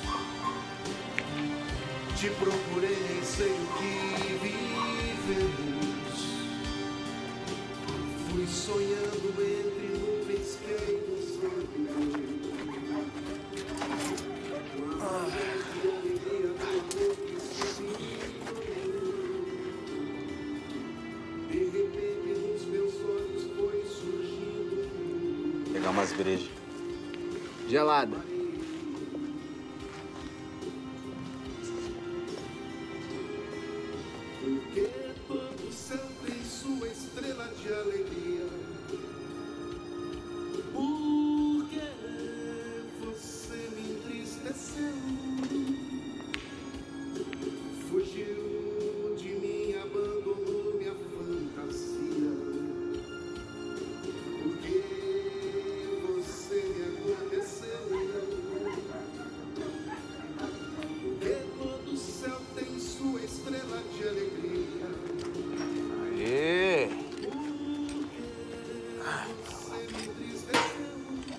Te procurei, nem sei o que vivemos. Fui sonhando entre nuvens quentes. De repente nos meus olhos foi surgindo. Pegar umas brejas. Gelada. Porque todo céu tem sua estrela de alegria. Porque você me entristeceu. Fugiu de mim, abandonou minha fantasia. Porque você me aconteceu. Porque todo céu tem sua estrela de alegria. Aê! Você me entristeceu.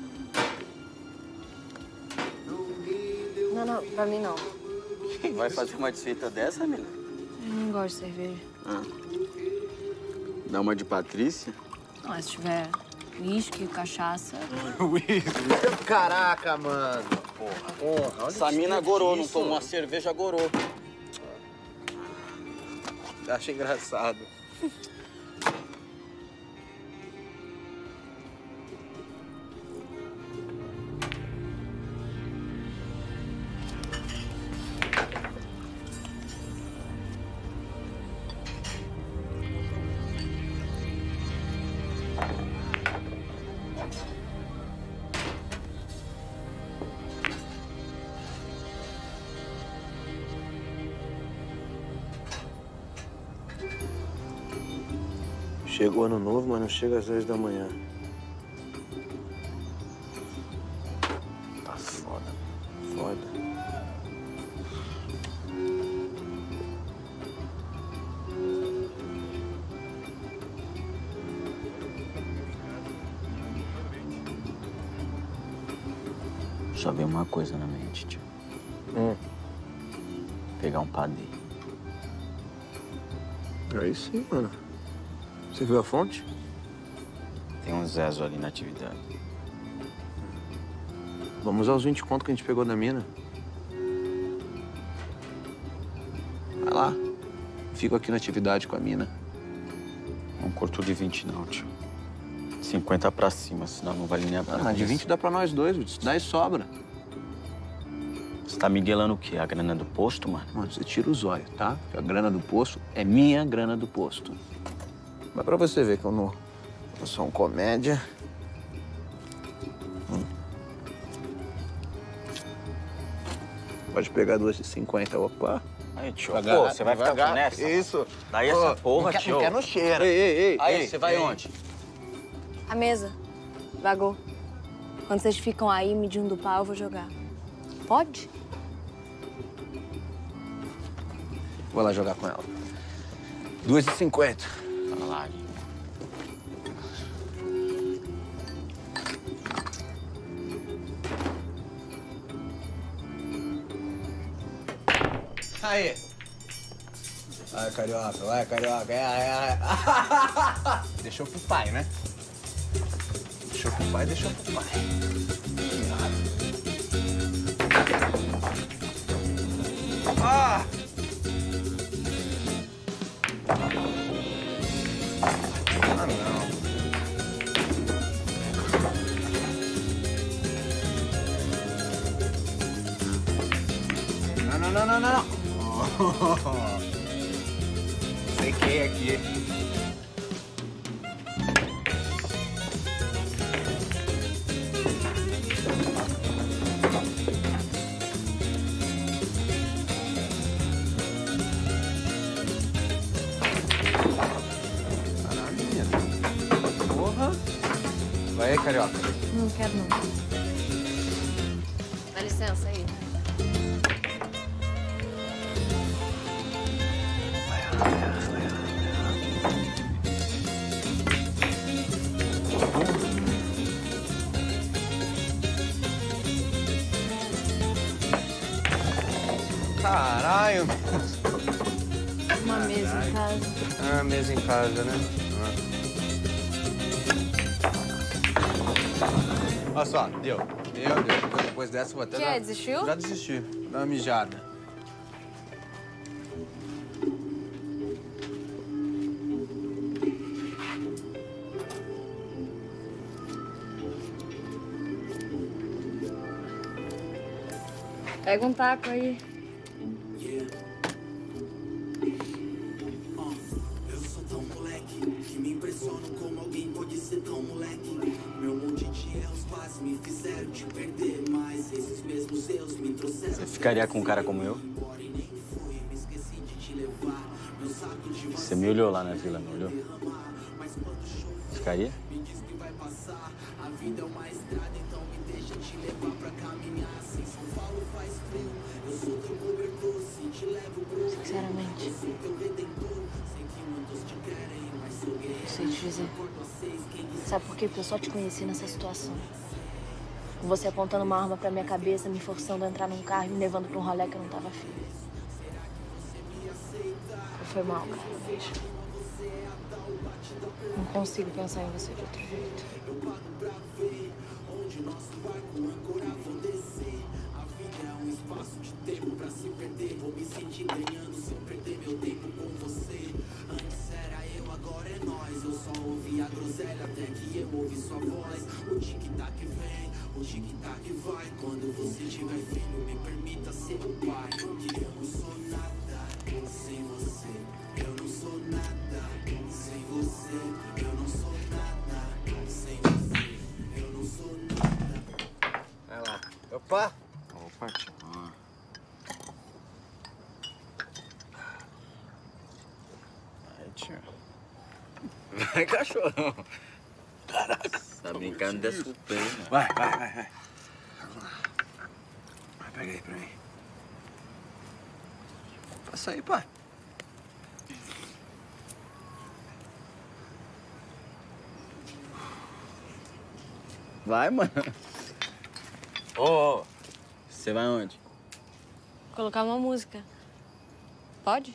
Não, pra mim não. Vai fazer uma desfeita dessa, menina? Eu não gosto de cerveja. Ah. Dá uma de Patrícia? Não, se tiver uísque, cachaça... Uísque? Caraca, mano. Porra, olha Essa mina gorou, não tomou uma cerveja, gorou. Acho engraçado. Chegou ano novo, mas não chega às 10 da manhã. Tá foda. Foda. Só veio uma coisa na mente, tio. Pegar um padê. Aí sim, mano. Você viu a fonte? Tem um Zezo ali na atividade. Vamos aos 20 conto que a gente pegou da mina. Vai lá. Fico aqui na atividade com a mina. Não curto de 20 não, tio. 50 pra cima, senão não vale nem a pena. Ah, de 20 dá pra nós dois, dá e sobra. Você tá miguelando o quê? A grana do posto, mano? Mano, você tira o zóio, tá? Porque a grana do posto é minha grana do posto. Mas pra você ver que eu não sou um comédia. Pode pegar 2 de 50, opa. Aí, tio, pô, você vai ficar com nessa? Isso. Daí essa porra, tio. Não quer no cheiro. Ei. Aí, você vai onde? A mesa. Vagou. Quando vocês ficam aí medindo o pau, eu vou jogar. Pode? Vou lá jogar com ela. 2 de 50. Fala lá. Aí. Vai, carioca, vai, carioca. Deixou pro pai, né? Deixou pro pai, deixou pro pai. Ah! Ah, não. Não. Sequei aqui. Maravilha. Porra. Vai aí, carioca. Não quero, não. Dá licença aí. Caralho. Uma mesa em casa. Ah, mesa em casa, né? Olha só, deu. Depois dessa eu vou até Quer? Desistiu? Já desisti. Dá uma mijada. Pega um taco aí. Eu sou tão moleque que me impressiono como alguém pode ser tão moleque. Meu monte de erros quase me fizeram te perder, mas esses mesmos erros me trouxeram. Você ficaria com um cara como eu? Você me olhou lá na vila, não olhou? Ficaria? A vida é uma estrada, então me deixa te levar pra caminhar. Sem São Paulo faz frio, eu sou teu cobertor. Se te levo pro sinceramente, eu sou teu redentor. Sei que muitos te querem, mas sou guerreiro. Não sei te dizer. Sabe por quê? Porque eu só te conheci nessa situação. Com você apontando uma arma pra minha cabeça, me forçando a entrar num carro e me levando pra um rolê que eu não tava afim. Foi mal, cara. Não consigo pensar em você de outro jeito. Eu pago pra ver onde nosso barco ancorar, vou descer. A vida é um espaço de tempo pra se perder. Vou me sentir ganhando se eu perder meu tempo com você. Antes era eu, agora é nós. Eu só ouvi a groselha até que eu ouvi sua voz. O tic-tac vem, o tic-tac vai. Quando você tiver filho, me permita ser o pai. Que eu não sou nada sem você. Eu não sou nada sem você. Eu não sou nada sem você. Eu não sou nada. Vai lá. Opa! Opa, tio. Aí, tio. Vai, cachorrão. Caraca. Tá brincando dessa surpresa. Vai. Vai, pega aí pra mim. Passa aí, pai. Vai, mano. Ô, você vai onde? Colocar uma música. Pode?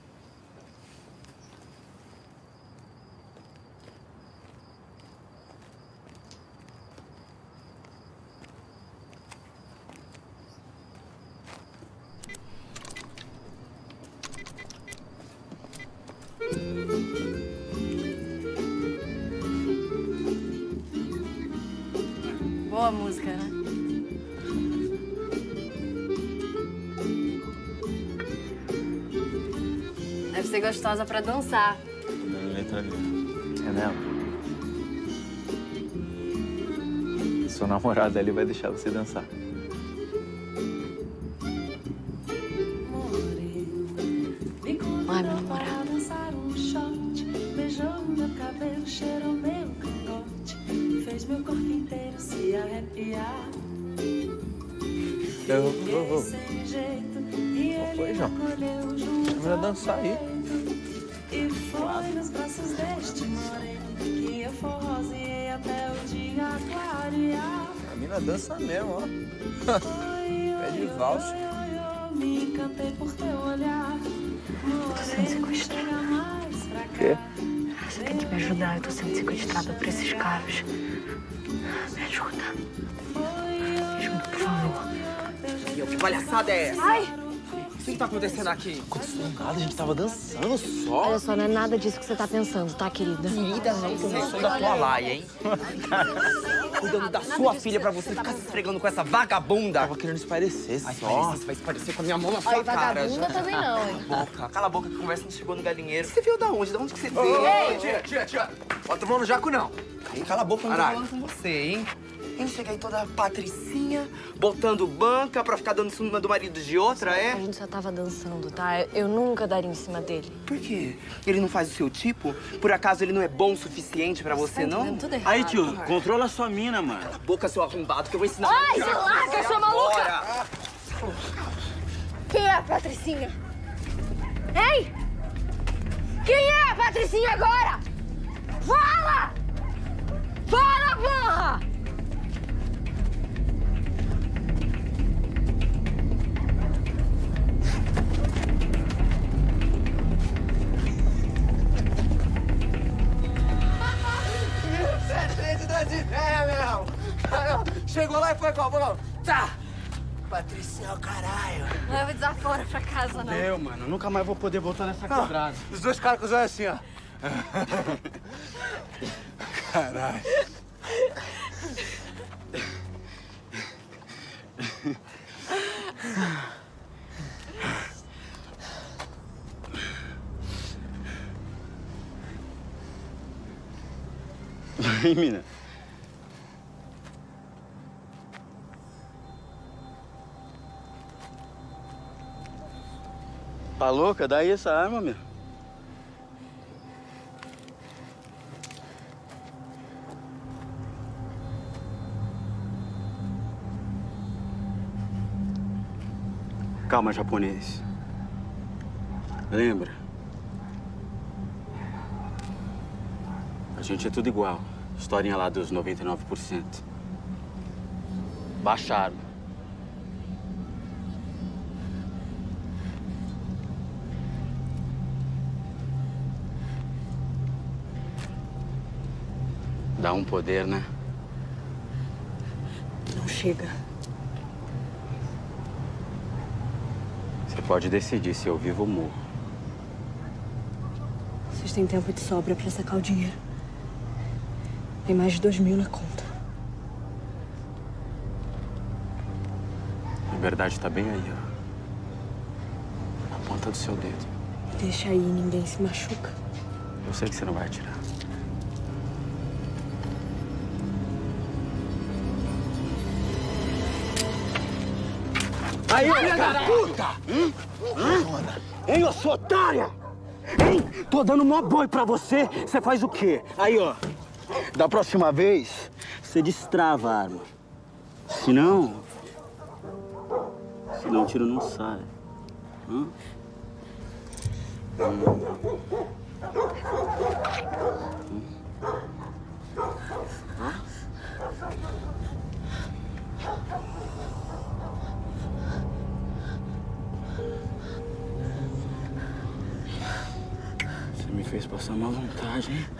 Boa música, né? Deve ser gostosa pra dançar. Dando letra ali. É mesmo? Sua namorada ali vai deixar você dançar. Ai, meu namorado. Beijou meu cabelo, cheirou meu cangote, fez meu corpo inteiro se arrepiar. Vou. Sem jeito, e Foi, ele João. acolheu junto Vamos dançar aí. e foi nos braços deste moreno que eu forroseei até o dia clarear. A mina dança mesmo, ó. Pé de valsa. Me encantei por teu olhar. Tô sendo sequestrada. O quê? Você tem que me ajudar. Eu tô sendo sequestrada por esses caras. Me ajuda. Me ajuda, por favor. Que palhaçada é essa? Ai! O que tá acontecendo aqui? Aconteceu nada, a gente tava dançando só. Olha só, não é nada disso que você tá pensando, tá, querida? Querida não, que eu sou da tua laia, hein? Cuidando da sua filha pra você ficar se esfregando com essa vagabunda. Tava querendo espairecer só. Você vai esparecer com a minha mão na sua Ai, cara. vagabunda também não, hein? Cala a boca, que a conversa não chegou no galinheiro. Você veio da onde? Da onde que você veio? Ei, tia. Bota a mão no jaco, não. Cala a boca, eu não tô falando com você, hein? Hein, chega aí toda patricinha, botando banca pra ficar dando em cima do marido de outra, é? A gente só tava dançando, tá? Eu nunca daria em cima dele. Por quê? Ele não faz o seu tipo? Por acaso ele não é bom o suficiente pra você, não? Tudo errado. Aí, tio, controla a sua mina, mano. Cala a boca, seu arrombado, que eu vou ensinar... Ai, se larga, sua maluca! Agora. Quem é a Patricinha? Hein? Quem é a Patricinha agora? Fala! Fala, porra! Chegou lá e foi com a mão. Tá! Patricinha, caralho. Não leva desaforo pra casa, não. Meu, mano, nunca mais vou poder voltar nessa quebrada. Os dois caras com os olhos assim, ó. Caralho. Aí, mina. Tá louca? Dá aí essa arma, meu. Calma, japonês. Lembra? A gente é tudo igual. Historinha lá dos 99%. Baixa a arma. Dá um poder, né? Não chega. Você pode decidir se eu vivo ou morro. Vocês têm tempo de sobra pra sacar o dinheiro. Tem mais de 2.000 na conta. A verdade tá bem aí, ó. Na ponta do seu dedo. Deixa aí, ninguém se machuca. Eu sei que você não vai atirar. Aí, filha da puta! Hein, ô sua otária? Hein? Tô dando mó boi pra você, você faz o quê? Aí, ó. Da próxima vez, você destrava a arma. Senão o tiro não sai. Você me fez passar má vontade, hein?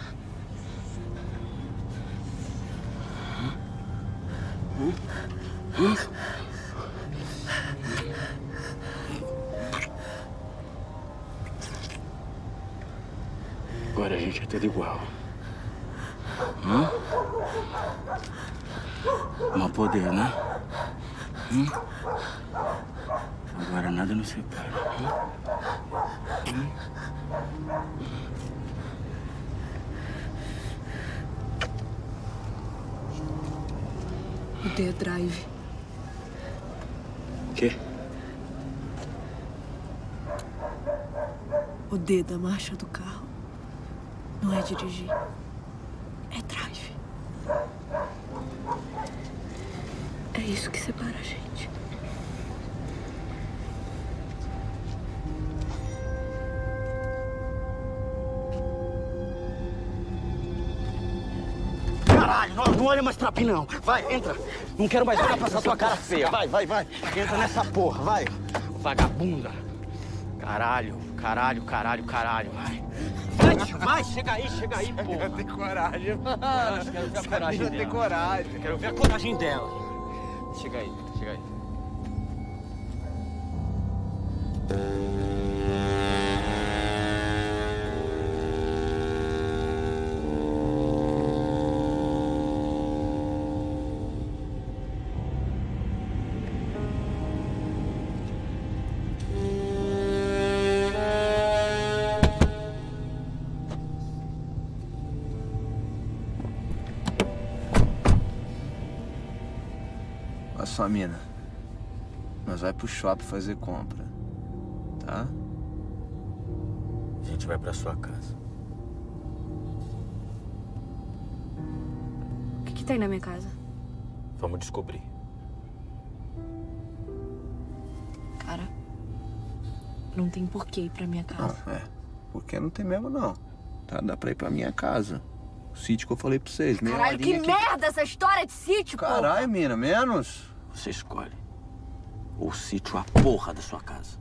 Agora a gente é tudo igual. Mau poder, né? Agora nada nos separa. O D é drive. O quê? O D da marcha do carro não é dirigir, é drive. É isso que separa a gente. Caralho, não olha mais pra mim, não. Vai, entra. Não quero mais olhar pra essa tua cara feia. Vai. Entra nessa porra, vai. vagabunda. Caralho, caralho, caralho, caralho. Vai, chega aí, porra. Eu tenho coragem, mano. Quero ver a coragem dela. Tem coragem. Quero ver a coragem dela. Chega aí, chega aí. Olha só, mina. Nós vai pro shopping fazer compra, tá? A gente vai pra sua casa. O que tem na minha casa? Vamos descobrir. Cara, não tem porquê ir pra minha casa. Não, porque não tem mesmo, não. Tá? Dá pra ir pra minha casa. O sítio que eu falei pra vocês. Caralho, que merda essa história de sítio, pô! Caralho, mina, menos. Você escolhe. Ou o sítio a porra da sua casa.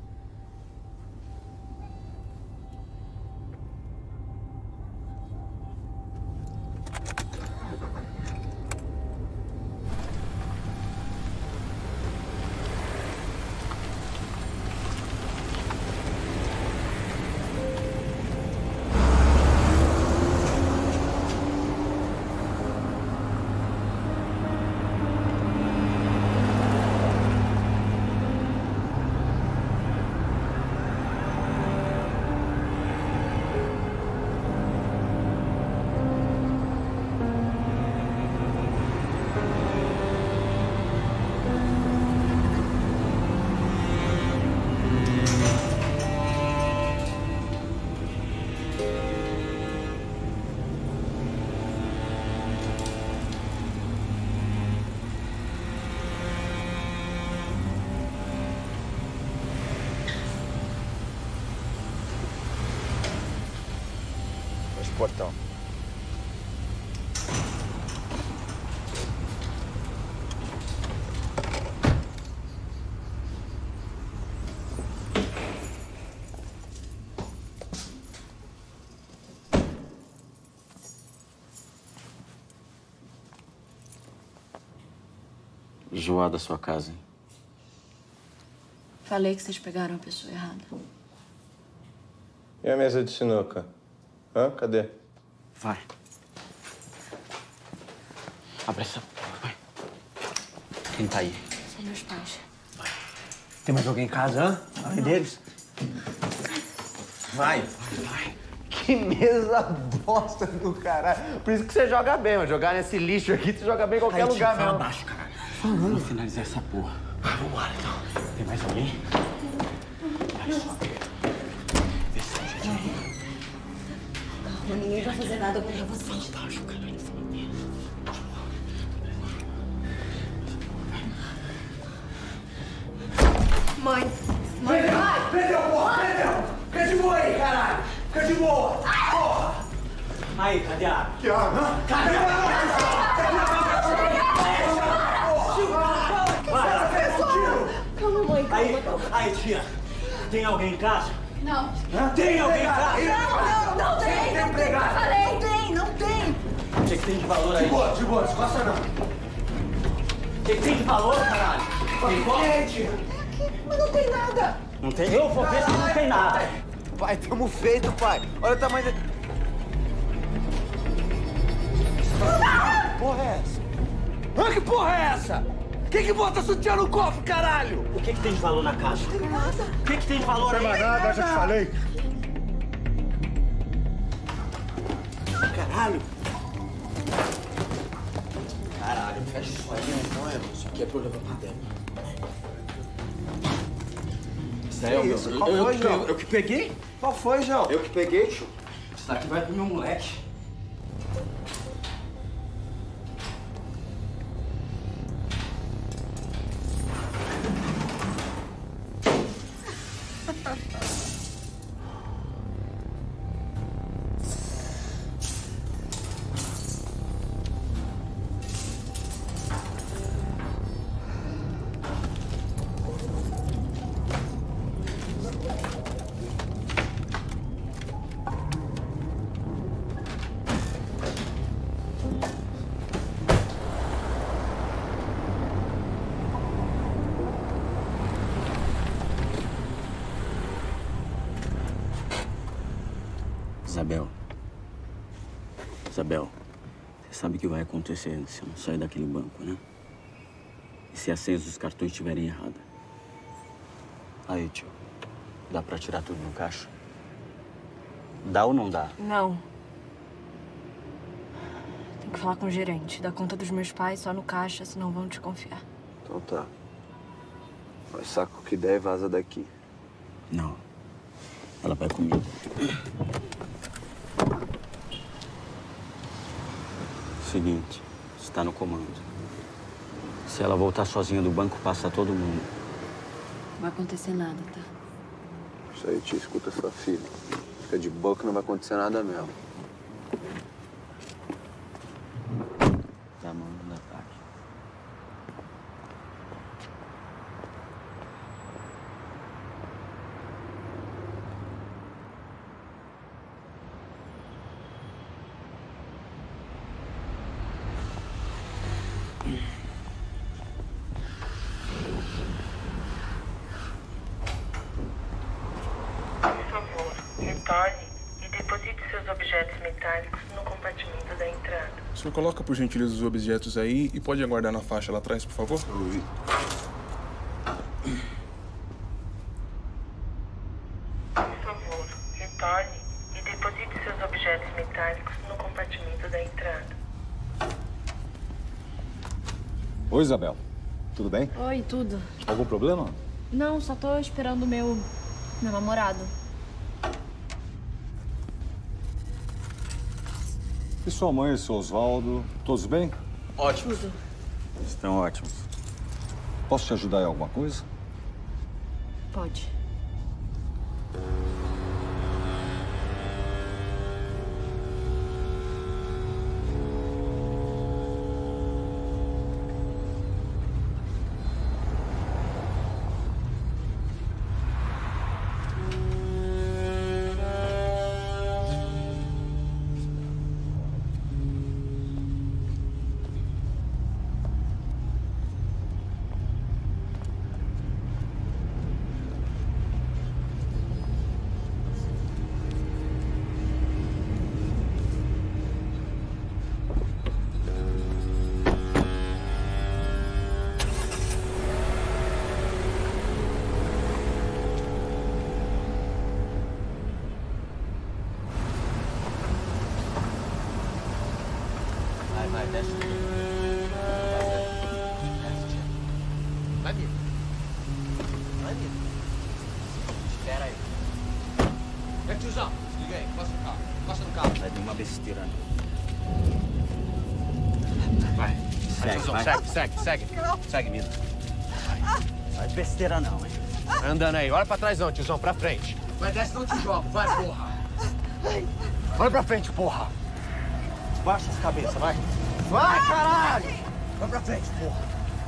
Portão. Zoada a sua casa, hein? Falei que vocês pegaram a pessoa errada. E a mesa de sinuca? Hã? Cadê? Vai. Abre essa porra, vai. Quem tá aí? São meus pais. Tem mais alguém em casa, hã? Além deles? Vai. Que mesa bosta do caralho. Por isso que você joga bem, mano. Jogar nesse lixo aqui, você joga bem em qualquer lugar mesmo. Baixo, caralho. Vamos finalizar essa porra. Vambora, então. Tem mais alguém? Vai, sobe. Vê se tem gente aí. Calma, ninguém vai fazer nada contra vocês. Baixo, caralho. Mãe! Mãe! Prendeu, porra! Prendeu! Fica de boa aí, caralho! Fica de boa! Porra! Aí, cadê a água? Que água? Cadê a Calma, mãe, calma. Aí, tia. Tem alguém em casa? Não. Tem alguém em casa? Não tem! Tem empregado. Falei, tem, não tem! O que tem de valor aí? De boa, descosta não. O que tem de valor, caralho? Tem, tia. Mas não tem nada! Não tem? Eu vou ver se não tem nada. Pai, tamo feito, pai. Olha o tamanho da... Que porra é essa? Ah, que porra é essa? Quem que bota sutiã no cofre, caralho? O que tem de valor na casa? Não tem nada! O que tem de valor aí? Não tem nada, já te falei. Caralho! Caralho, fecha isso aí, não é? Isso aqui é pra eu levar pra dentro. Isso aí é o meu. Qual foi, João? Eu que peguei? Qual foi, João? Eu que peguei, tio. Isso daqui vai pro meu moleque. Isabel, você sabe o que vai acontecer se eu não sair daquele banco, né? E se as senhas dos cartões estiverem erradas? Aí, tio, dá pra tirar tudo no caixa? Dá ou não dá? Não. Tem que falar com o gerente. Dá conta dos meus pais só no caixa, senão vão desconfiar. Então tá. Mas saca o que der e vaza daqui. Não. Ela vai comigo. Seguinte, está no comando. Se ela voltar sozinha do banco, passa todo mundo. Não vai acontecer nada, tá? Isso aí, tia, escuta sua filha. Fica de boa que não vai acontecer nada mesmo. Tá mandando ataque. Retorne e deposite seus objetos metálicos no compartimento da entrada. O senhor coloca, por gentileza, os objetos aí e pode aguardar na faixa lá atrás, por favor? Oi. Por favor, retorne e deposite seus objetos metálicos no compartimento da entrada. Oi, Isabel. Tudo bem? Oi, tudo. Algum problema? Não, só tô esperando o meu namorado. E sua mãe e seu Osvaldo, todos bem? Ótimos. Tudo. Estão ótimos. Posso te ajudar em alguma coisa? Pode. Vai, desce. Vai, Mira. Vai, Mira. Espera aí. Tiozão, desliga aí. Passa no carro. Passa no carro. Vai vir uma besteira, né? Vai. Segue, tiozão, vai. segue. Segue, Mira. Vai besteira não, hein? Vai andando aí. Olha pra trás não, tiozão. Pra frente. Vai, desce, não te jogo. Vai, porra. Olha pra frente, porra. Baixa as cabeças, vai. Vai, caralho! Vai pra frente, porra.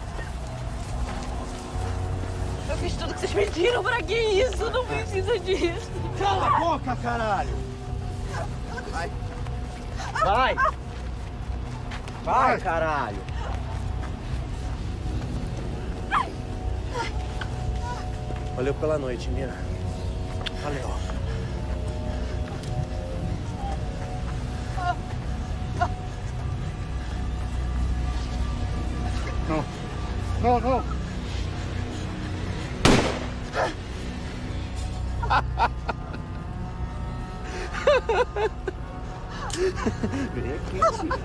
Eu fiz tudo que vocês pediram, pra que isso? Não precisa disso. Cala a boca, caralho! Vai. Vai! Vai, caralho! Valeu pela noite, Mira. Valeu. Não. Vem aqui, tia.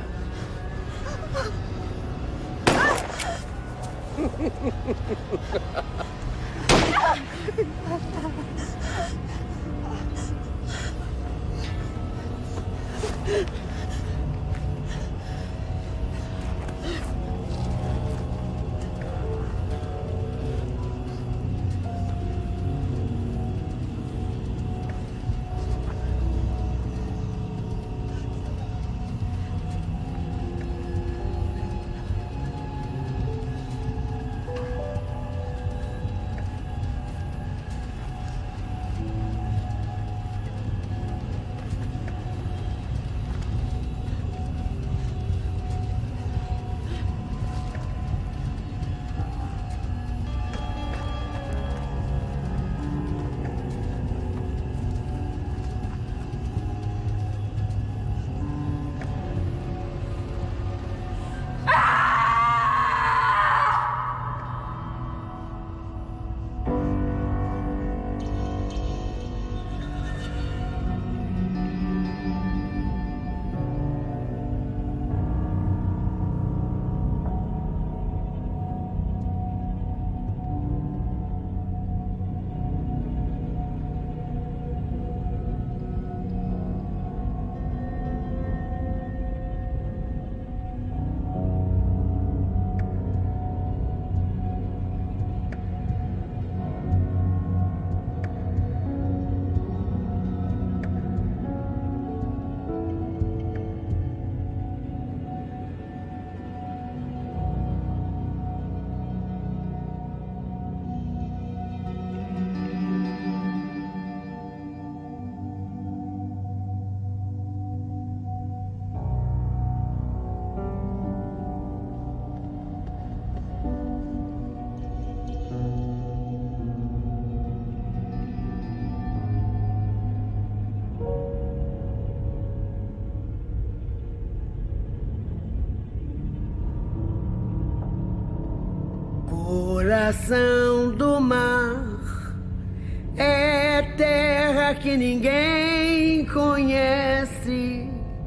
coração do mar é terra que ninguém conhece.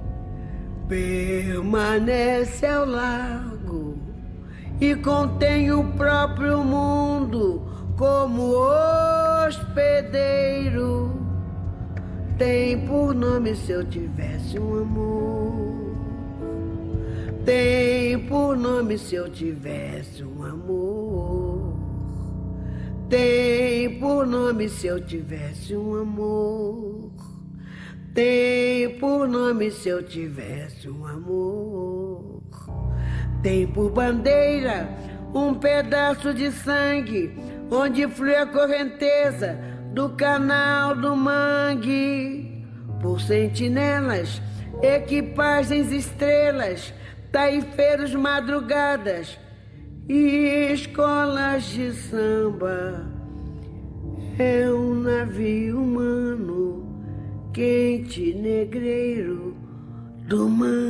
Permanece ao largo e contém o próprio mundo como hospedeiro. Tem por nome Se Eu Tivesse um Amor. Tem por nome Se Eu Tivesse um Amor. Tem por nome Se Eu Tivesse um Amor. Tem por nome Se Eu Tivesse um Amor. Tem por bandeira um pedaço de sangue, onde flui a correnteza do canal do mangue. Por sentinelas, equipagens, estrelas, taifeiros, madrugadas e escolas de samba. É um navio humano, quente negreiro do mar.